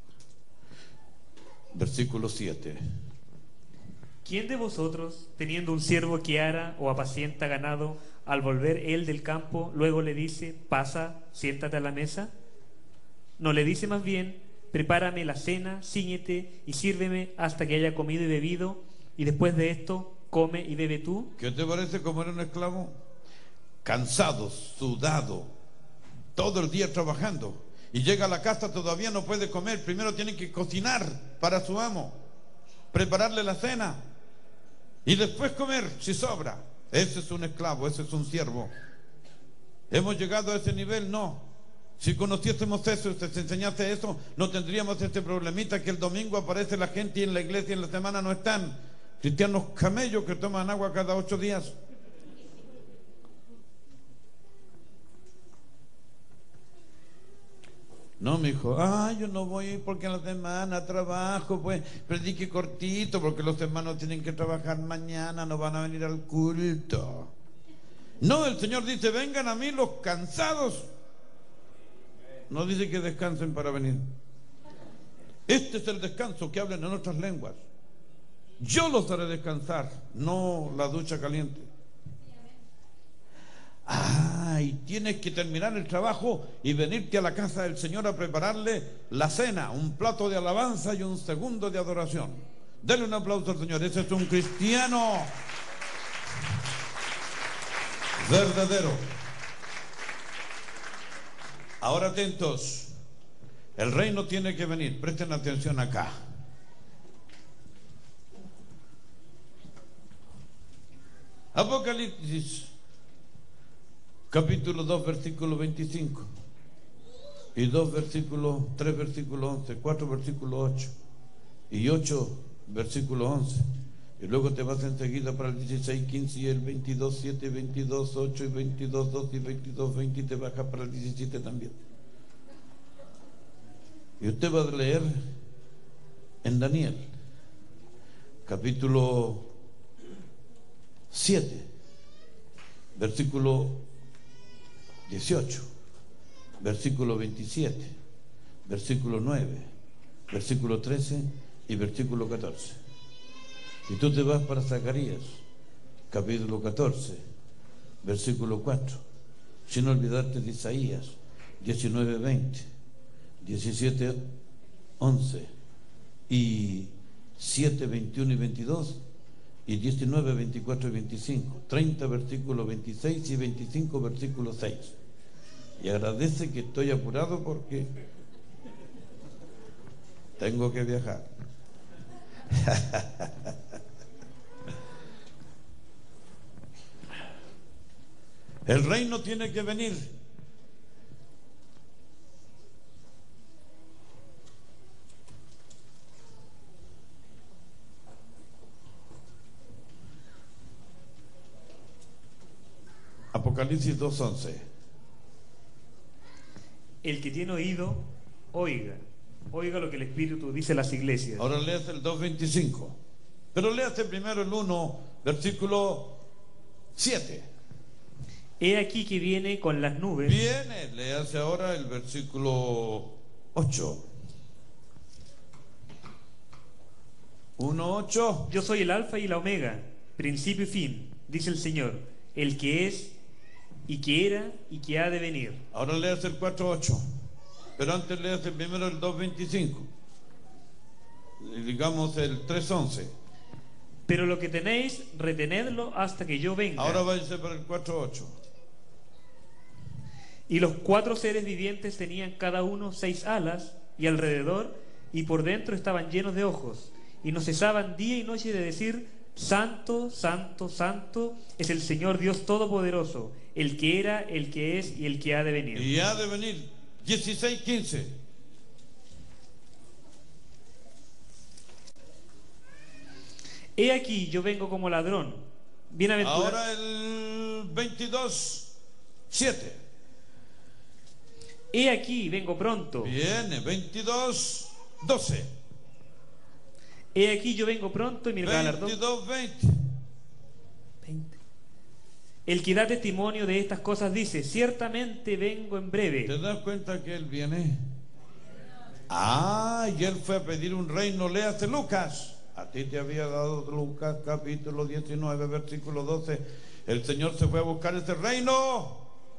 versículo 7. ¿Quién de vosotros, teniendo un siervo que ara o apacienta ganado, al volver él del campo, luego le dice, pasa, siéntate a la mesa? ¿No le dice más bien, prepárame la cena, cíñete y sírveme hasta que haya comido y bebido, y después de esto, come y bebe tú? ¿Qué te parece como era un esclavo? Cansado, sudado, todo el día trabajando, y llega a la casa, todavía no puede comer. Primero tiene que cocinar para su amo, prepararle la cena y después comer si sobra. Ese es un esclavo, ese es un siervo. ¿Hemos llegado a ese nivel? No. Si conociésemos eso, si se enseñase eso, no tendríamos este problemita que el domingo aparece la gente y en la iglesia en la semana no están. Cristianos camellos que toman agua cada 8 días. No, mi hijo, yo no voy porque en la semana trabajo, pues predique cortito porque los hermanos tienen que trabajar mañana, no van a venir al culto. No, el Señor dice, vengan a mí los cansados. No dice que descansen para venir. Este es el descanso, que hablen en otras lenguas. Yo los haré descansar, no la ducha caliente. Y tienes que terminar el trabajo y venirte a la casa del Señor a prepararle la cena, un plato de alabanza y un segundo de adoración. Denle un aplauso al Señor. Ese es un cristiano verdadero. Ahora atentos, el reino tiene que venir. Presten atención acá. Apocalipsis capítulo 2 versículo 25 y 2 versículo 3 versículo 11, 4 versículo 8 y 8 versículo 11, y luego te vas enseguida para el 16, 15 y el 22, 7, 22, 8 y 22, 2 y 22, 20 y te bajas para el 17 también. Y usted va a leer en Daniel capítulo 7 versículo 18, versículo 27, versículo 9, versículo 13 y versículo 14. Y tú te vas para Zacarías, capítulo 14, versículo 4, sin olvidarte de Isaías, 19, 20, 17, 11 y 7, 21 y 22 y 19, 24 y 25, 30 versículo 26 y 25 versículo 6. Y agradece que estoy apurado porque tengo que viajar. El reino tiene que venir. Apocalipsis 2:11. El que tiene oído, oiga. Oiga lo que el Espíritu dice a las iglesias. Ahora leas el 2:25. Pero léase primero el 1, versículo 7. He aquí que viene con las nubes. Viene, léase ahora el versículo 8. 1:8. Yo soy el alfa y la omega, principio y fin, dice el Señor, el que es y que era y que ha de venir. Ahora leas el 4:8. Pero antes leas primero el 2:25. Digamos el 3:11. Pero lo que tenéis, retenedlo hasta que yo venga. Ahora váyase para el 4:8. Y los 4 seres vivientes tenían cada uno 6 alas y alrededor, y por dentro estaban llenos de ojos, y no cesaban día y noche de decir: Santo, santo, santo es el Señor Dios Todopoderoso, el que era, el que es y el que ha de venir. Y ha de venir. 16:15. He aquí yo vengo como ladrón. Bienaventurado. Ahora el 22:7. He aquí, vengo pronto. Viene, 22, 12. He aquí, yo vengo pronto y mi galardón. 22, 20. El que da testimonio de estas cosas dice: ciertamente vengo en breve. ¿Te das cuenta que él viene? Ah, y él fue a pedir un reino. Léase Lucas. A ti te había dado Lucas capítulo 19, versículo 12. El Señor se fue a buscar ese reino.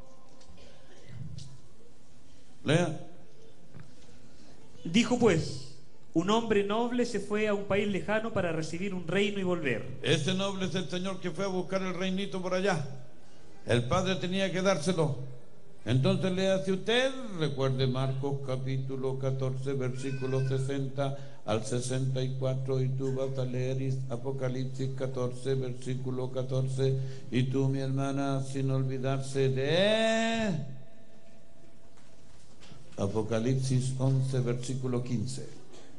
Lea. Dijo pues: un hombre noble se fue a un país lejano para recibir un reino y volver. Ese noble es el Señor que fue a buscar el reinito por allá. El Padre tenía que dárselo. Entonces léase usted, recuerde Marcos capítulo 14, versículo 60 al 64, y tú vas a leer Apocalipsis 14, versículo 14, y tú, mi hermana, sin olvidarse de Apocalipsis 11, versículo 15.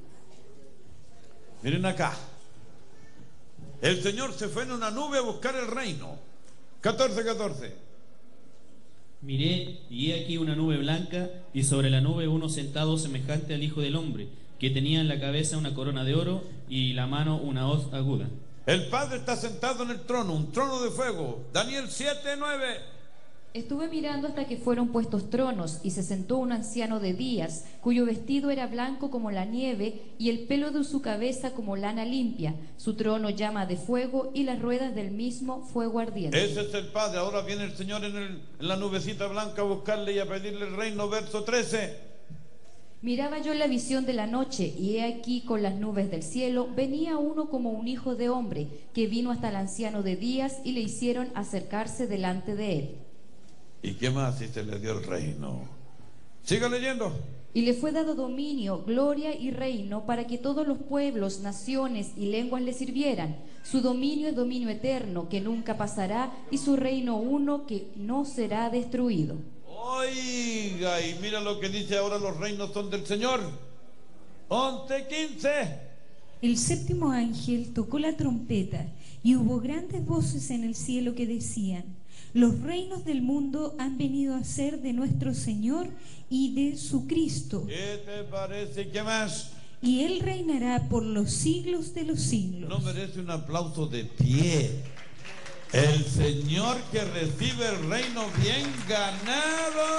Miren acá. El Señor se fue en una nube a buscar el reino. 14, 14. Miré, y he aquí una nube blanca, y sobre la nube uno sentado semejante al Hijo del Hombre, que tenía en la cabeza una corona de oro y la mano una hoz aguda. El Padre está sentado en el trono, un trono de fuego. Daniel 7, 9. Estuve mirando hasta que fueron puestos tronos, y se sentó un anciano de días, cuyo vestido era blanco como la nieve, y el pelo de su cabeza como lana limpia. Su trono llama de fuego, y las ruedas del mismo fuego ardiente. Ese es el Padre. Ahora viene el Señor en la nubecita blanca a buscarle y a pedirle el reino. Verso 13. Miraba yo en la visión de la noche, y he aquí con las nubes del cielo venía uno como un hijo de hombre, que vino hasta el anciano de días, y le hicieron acercarse delante de él. ¿Y qué más si se le dio el reino? Siga leyendo. Y le fue dado dominio, gloria y reino para que todos los pueblos, naciones y lenguas le sirvieran. Su dominio es dominio eterno, que nunca pasará, y su reino uno, que no será destruido. Oiga, y mira lo que dice ahora: los reinos son del Señor. 11, 15. El séptimo ángel tocó la trompeta, y hubo grandes voces en el cielo que decían: los reinos del mundo han venido a ser de nuestro Señor y de su Cristo. ¿Qué te parece? ¿Qué más? Y Él reinará por los siglos de los siglos. ¿No merece un aplauso de pie? El Señor que recibe el reino bien ganado.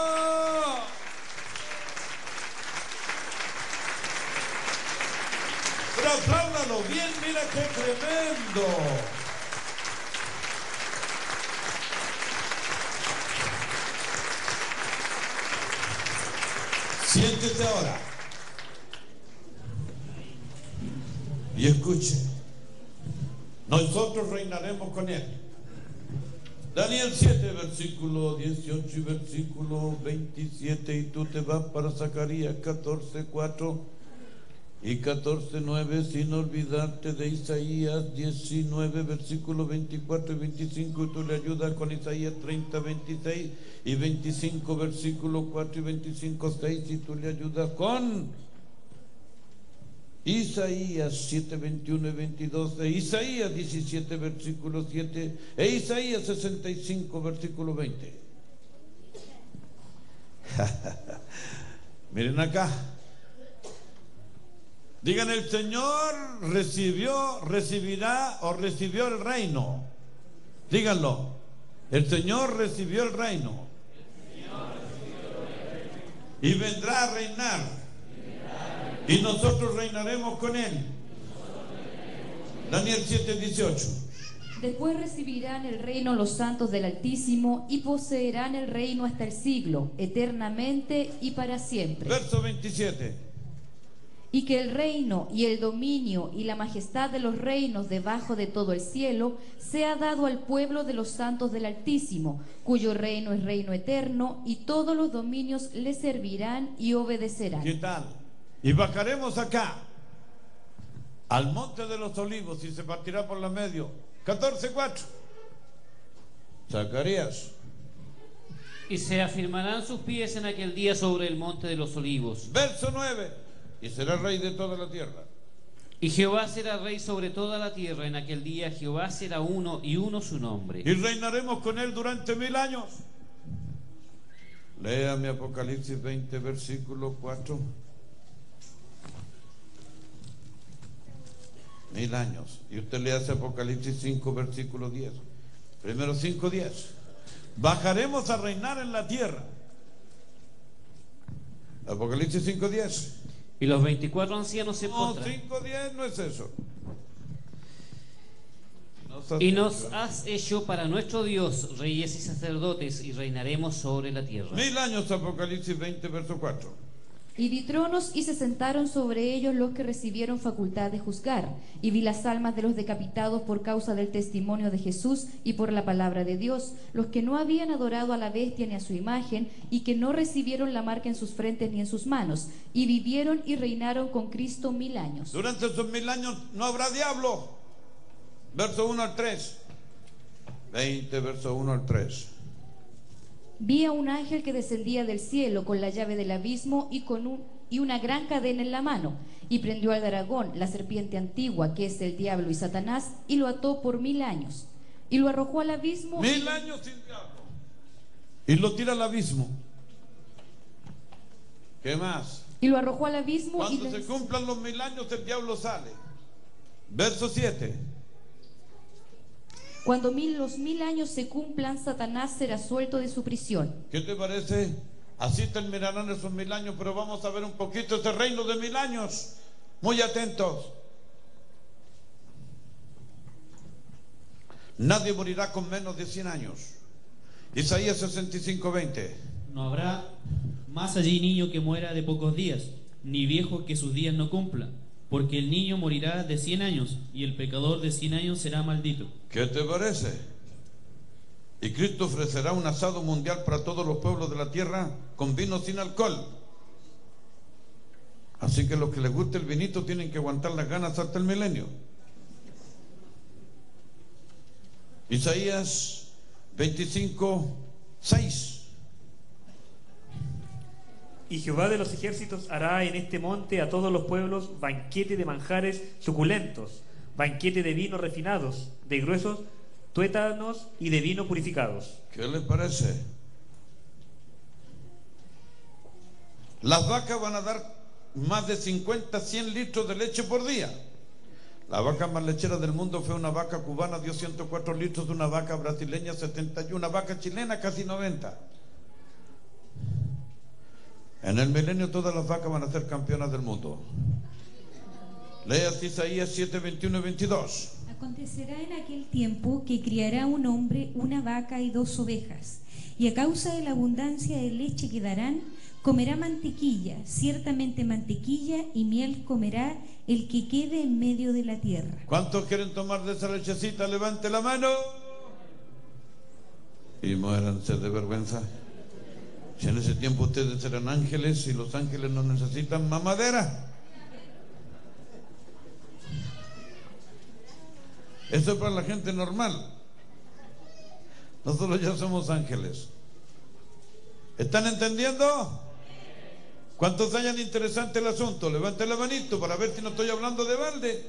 Pero apláudalo bien, mira qué tremendo. Siéntese ahora y escuche. Nosotros reinaremos con él. Daniel 7, versículo 18 y versículo 27. Y tú te vas para Zacarías 14, 4 y 14, 9, sin olvidarte de Isaías 19, versículo 24 y 25. Y tú le ayudas con Isaías 30, 26 y 25, versículo 4 y 25, 6. Y tú le ayudas con Isaías 7, 21 y 22, e Isaías 17, versículo 7, e Isaías 65, versículo 20. Miren acá. Digan: el Señor recibirá o recibió el reino. Díganlo. El Señor recibió el reino. Y vendrá a reinar. Y nosotros reinaremos con él. Daniel 7, 18. Después recibirán el reino los santos del Altísimo, y poseerán el reino hasta el siglo, eternamente y para siempre. Verso 27. Y que el reino y el dominio y la majestad de los reinos debajo de todo el cielo sea dado al pueblo de los santos del Altísimo, cuyo reino es reino eterno, y todos los dominios le servirán y obedecerán. ¿Qué tal? Y bajaremos acá al monte de los olivos, y se partirá por la medio. 14, 4. Zacarías. Y se afirmarán sus pies en aquel día sobre el monte de los olivos. Verso 9. Y será rey de toda la tierra. Y Jehová será rey sobre toda la tierra. En aquel día Jehová será uno, y uno su nombre. Y reinaremos con él durante 1000 años. Léame Apocalipsis 20, versículo 4. 1000 años. Y usted le hace Apocalipsis 5, versículo 10. Primero 5, 10. Bajaremos a reinar en la tierra. Apocalipsis 5, 10. Y los 24 ancianos se postran. No, 5, 10 no es eso. Y nos has hecho para nuestro Dios reyes y sacerdotes, y reinaremos sobre la tierra. 1000 años, Apocalipsis 20, verso 4. Y vi tronos y se sentaron sobre ellos los que recibieron facultad de juzgar. Y vi las almas de los decapitados por causa del testimonio de Jesús y por la palabra de Dios, los que no habían adorado a la bestia ni a su imagen, y que no recibieron la marca en sus frentes ni en sus manos, y vivieron y reinaron con Cristo 1000 años. Durante esos 1000 años no habrá diablo. Verso 1 al 3. 20, verso 1 al 3. Vi a un ángel que descendía del cielo con la llave del abismo y una gran cadena en la mano, y prendió al dragón, la serpiente antigua, que es el diablo y Satanás, y lo ató por 1000 años, y lo arrojó al abismo. 1000 años sin diablo. Y lo tira al abismo. ¿Qué más? Y lo arrojó al abismo. Cuando se cumplan los 1000 años, el diablo sale. Verso 7. Cuando los 1000 años se cumplan, Satanás será suelto de su prisión. ¿Qué te parece? Así terminarán esos 1000 años, pero vamos a ver un poquito ese reino de 1000 años. Muy atentos. Nadie morirá con menos de 100 años. Isaías 65, 20. No habrá más allí niño que muera de pocos días, ni viejo que sus días no cumpla. Porque el niño morirá de 100 años, y el pecador de 100 años será maldito. ¿Qué te parece? Y Cristo ofrecerá un asado mundial para todos los pueblos de la tierra con vino sin alcohol. Así que los que les guste el vinito tienen que aguantar las ganas hasta el milenio. Isaías 25, 6. Y Jehová de los ejércitos hará en este monte a todos los pueblos banquete de manjares suculentos, banquete de vinos refinados, de gruesos tuétanos y de vino purificados. ¿Qué les parece? Las vacas van a dar más de 50, 100 litros de leche por día. La vaca más lechera del mundo fue una vaca cubana, dio 104 litros, de una vaca brasileña 71, una vaca chilena casi 90. En el milenio todas las vacas van a ser campeonas del mundo. Leas Isaías 7, 21 y 22. Acontecerá en aquel tiempo que criará un hombre una vaca y 2 ovejas, y a causa de la abundancia de leche que darán, comerá mantequilla, ciertamente mantequilla y miel comerá el que quede en medio de la tierra. ¿Cuántos quieren tomar de esa lechecita? Levante la mano y muéranse de vergüenza. Si en ese tiempo ustedes eran ángeles y los ángeles no necesitan mamadera. Eso es para la gente normal. Nosotros ya somos ángeles. ¿Están entendiendo? ¿Cuántos hayan interesante el asunto? Levante la manito para ver si no estoy hablando de balde.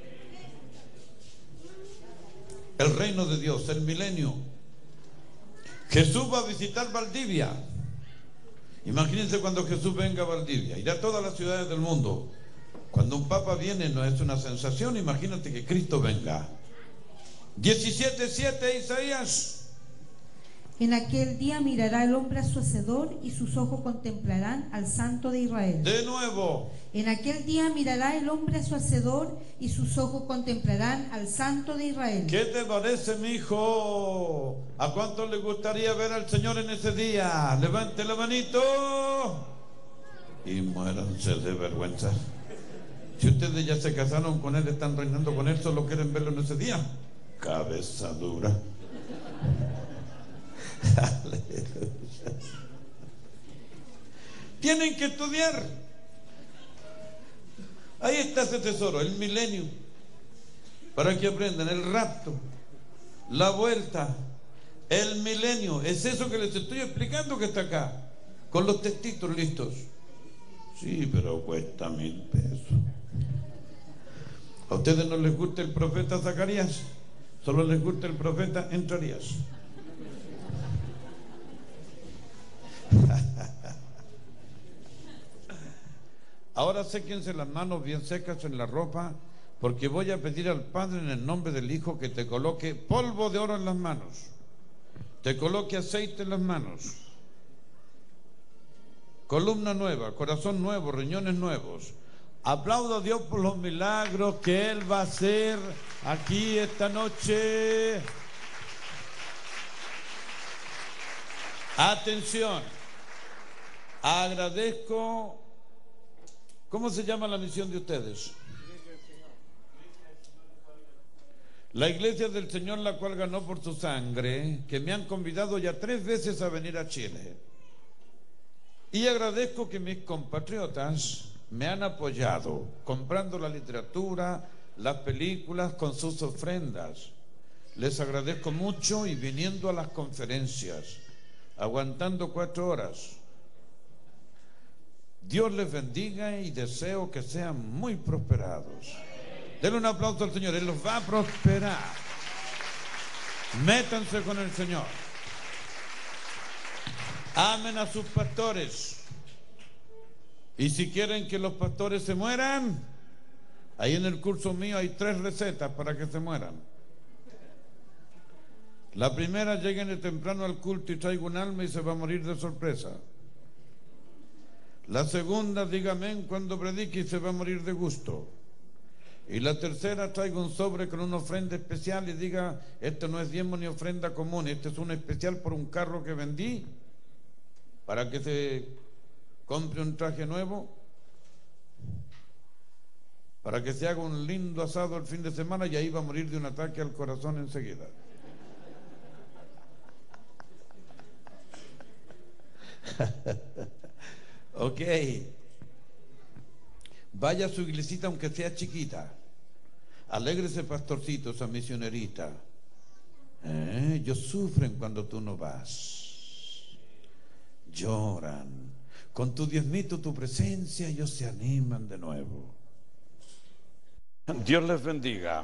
El reino de Dios, el milenio. Jesús va a visitar Valdivia. Imagínense cuando Jesús venga a Valdivia. Irá a todas las ciudades del mundo. Cuando un papa viene no es una sensación. Imagínate que Cristo venga. 17:7 Isaías. En aquel día mirará el hombre a su hacedor, y sus ojos contemplarán al Santo de Israel. De nuevo. En aquel día mirará el hombre a su hacedor, y sus ojos contemplarán al Santo de Israel. ¿Qué te parece, mi hijo? ¿A cuánto le gustaría ver al Señor en ese día? Levante la manito y muéranse de vergüenza. Si ustedes ya se casaron con Él, están reinando con Él, solo quieren verlo en ese día. Cabeza dura. Aleluya. Tienen que estudiar. Ahí está ese tesoro, el milenio, para que aprendan el rapto, la vuelta, el milenio. Es eso que les estoy explicando, que está acá, con los textitos listos. Sí, pero cuesta 1000 pesos. ¿A ustedes no les gusta el profeta Zacarías? Solo les gusta el profeta Entrarías. Ahora séquense las manos bien secas en la ropa, porque voy a pedir al Padre en el nombre del Hijo que te coloque polvo de oro en las manos, te coloque aceite en las manos, columna nueva, corazón nuevo, riñones nuevos. Aplaudo a Dios por los milagros que Él va a hacer aquí esta noche. Atención, agradezco. ¿Cómo se llama la misión de ustedes? La Iglesia del Señor, la cual ganó por su sangre, que me han convidado ya 3 veces a venir a Chile. Y agradezco que mis compatriotas me han apoyado, comprando la literatura, las películas, con sus ofrendas. Les agradezco mucho y viniendo a las conferencias, aguantando 4 horas. Dios les bendiga y deseo que sean muy prosperados. Denle un aplauso al Señor, Él los va a prosperar. Métanse con el Señor. Amen a sus pastores. Y si quieren que los pastores se mueran, ahí en el curso mío hay 3 recetas para que se mueran. La primera, lleguen temprano al culto y traiga un alma y se va a morir de sorpresa. La segunda, diga amén cuando predique y se va a morir de gusto. Y la tercera, traiga un sobre con una ofrenda especial y diga, esto no es diezmo ni ofrenda común, este es un especial por un carro que vendí, para que se compre un traje nuevo, para que se haga un lindo asado el fin de semana y ahí va a morir de un ataque al corazón enseguida. Ok. Vaya a su iglesita aunque sea chiquita. Alégrese, pastorcito, esa misionerita. Ellos sufren cuando tú no vas. Lloran. Con tu diezmito, tu presencia, ellos se animan de nuevo. Dios les bendiga.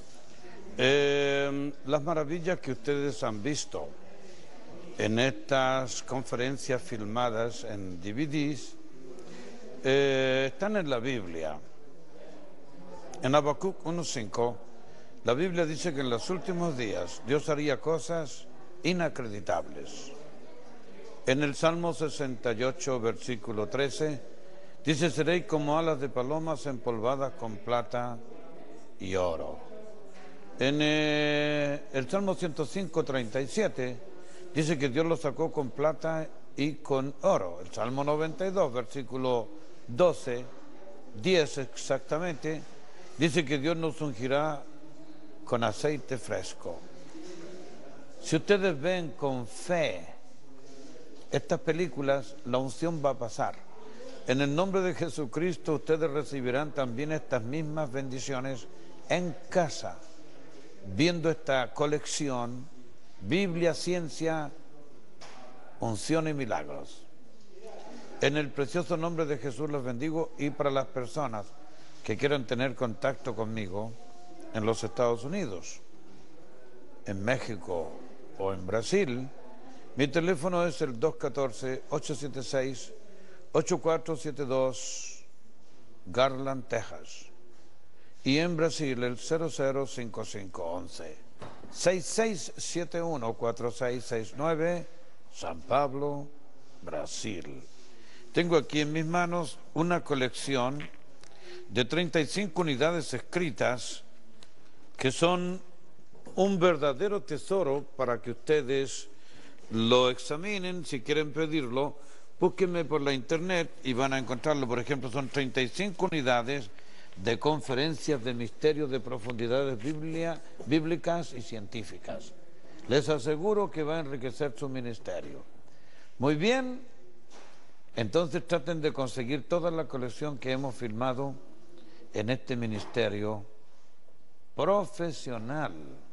Las maravillas que ustedes han visto en estas conferencias filmadas en DVDs están en la Biblia. En Habacuc 1:5, la Biblia dice que en los últimos días Dios haría cosas inacreditables. En el Salmo 68, versículo 13, dice, seréis como alas de palomas empolvadas con plata y oro. En el Salmo 105, 37, dice que Dios lo sacó con plata y con oro. El Salmo 92, versículo 12, 10 exactamente, dice que Dios nos ungirá con aceite fresco. Si ustedes ven con fe estas películas, la unción va a pasar. En el nombre de Jesucristo ustedes recibirán también estas mismas bendiciones en casa, viendo esta colección, Biblia, ciencia, unción y milagros. En el precioso nombre de Jesús los bendigo, y para las personas que quieran tener contacto conmigo en los Estados Unidos, en México o en Brasil, mi teléfono es el 214-876-8472, Garland, Texas. Y en Brasil el 005511 6671-4669, San Pablo, Brasil. Tengo aquí en mis manos una colección de 35 unidades escritas que son un verdadero tesoro para que ustedes lo examinen. Si quieren pedirlo, búsquenme por la internet y van a encontrarlo. Por ejemplo, son 35 unidades de conferencias de misterios de profundidades bíblicas y científicas. Les aseguro que va a enriquecer su ministerio. Muy bien, entonces traten de conseguir toda la colección que hemos filmado en este ministerio profesional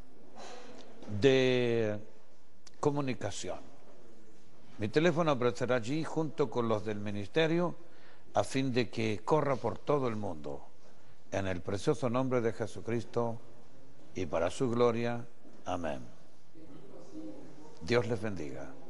de comunicación. Mi teléfono aparecerá allí junto con los del ministerio a fin de que corra por todo el mundo. En el precioso nombre de Jesucristo y para su gloria. Amén. Dios les bendiga.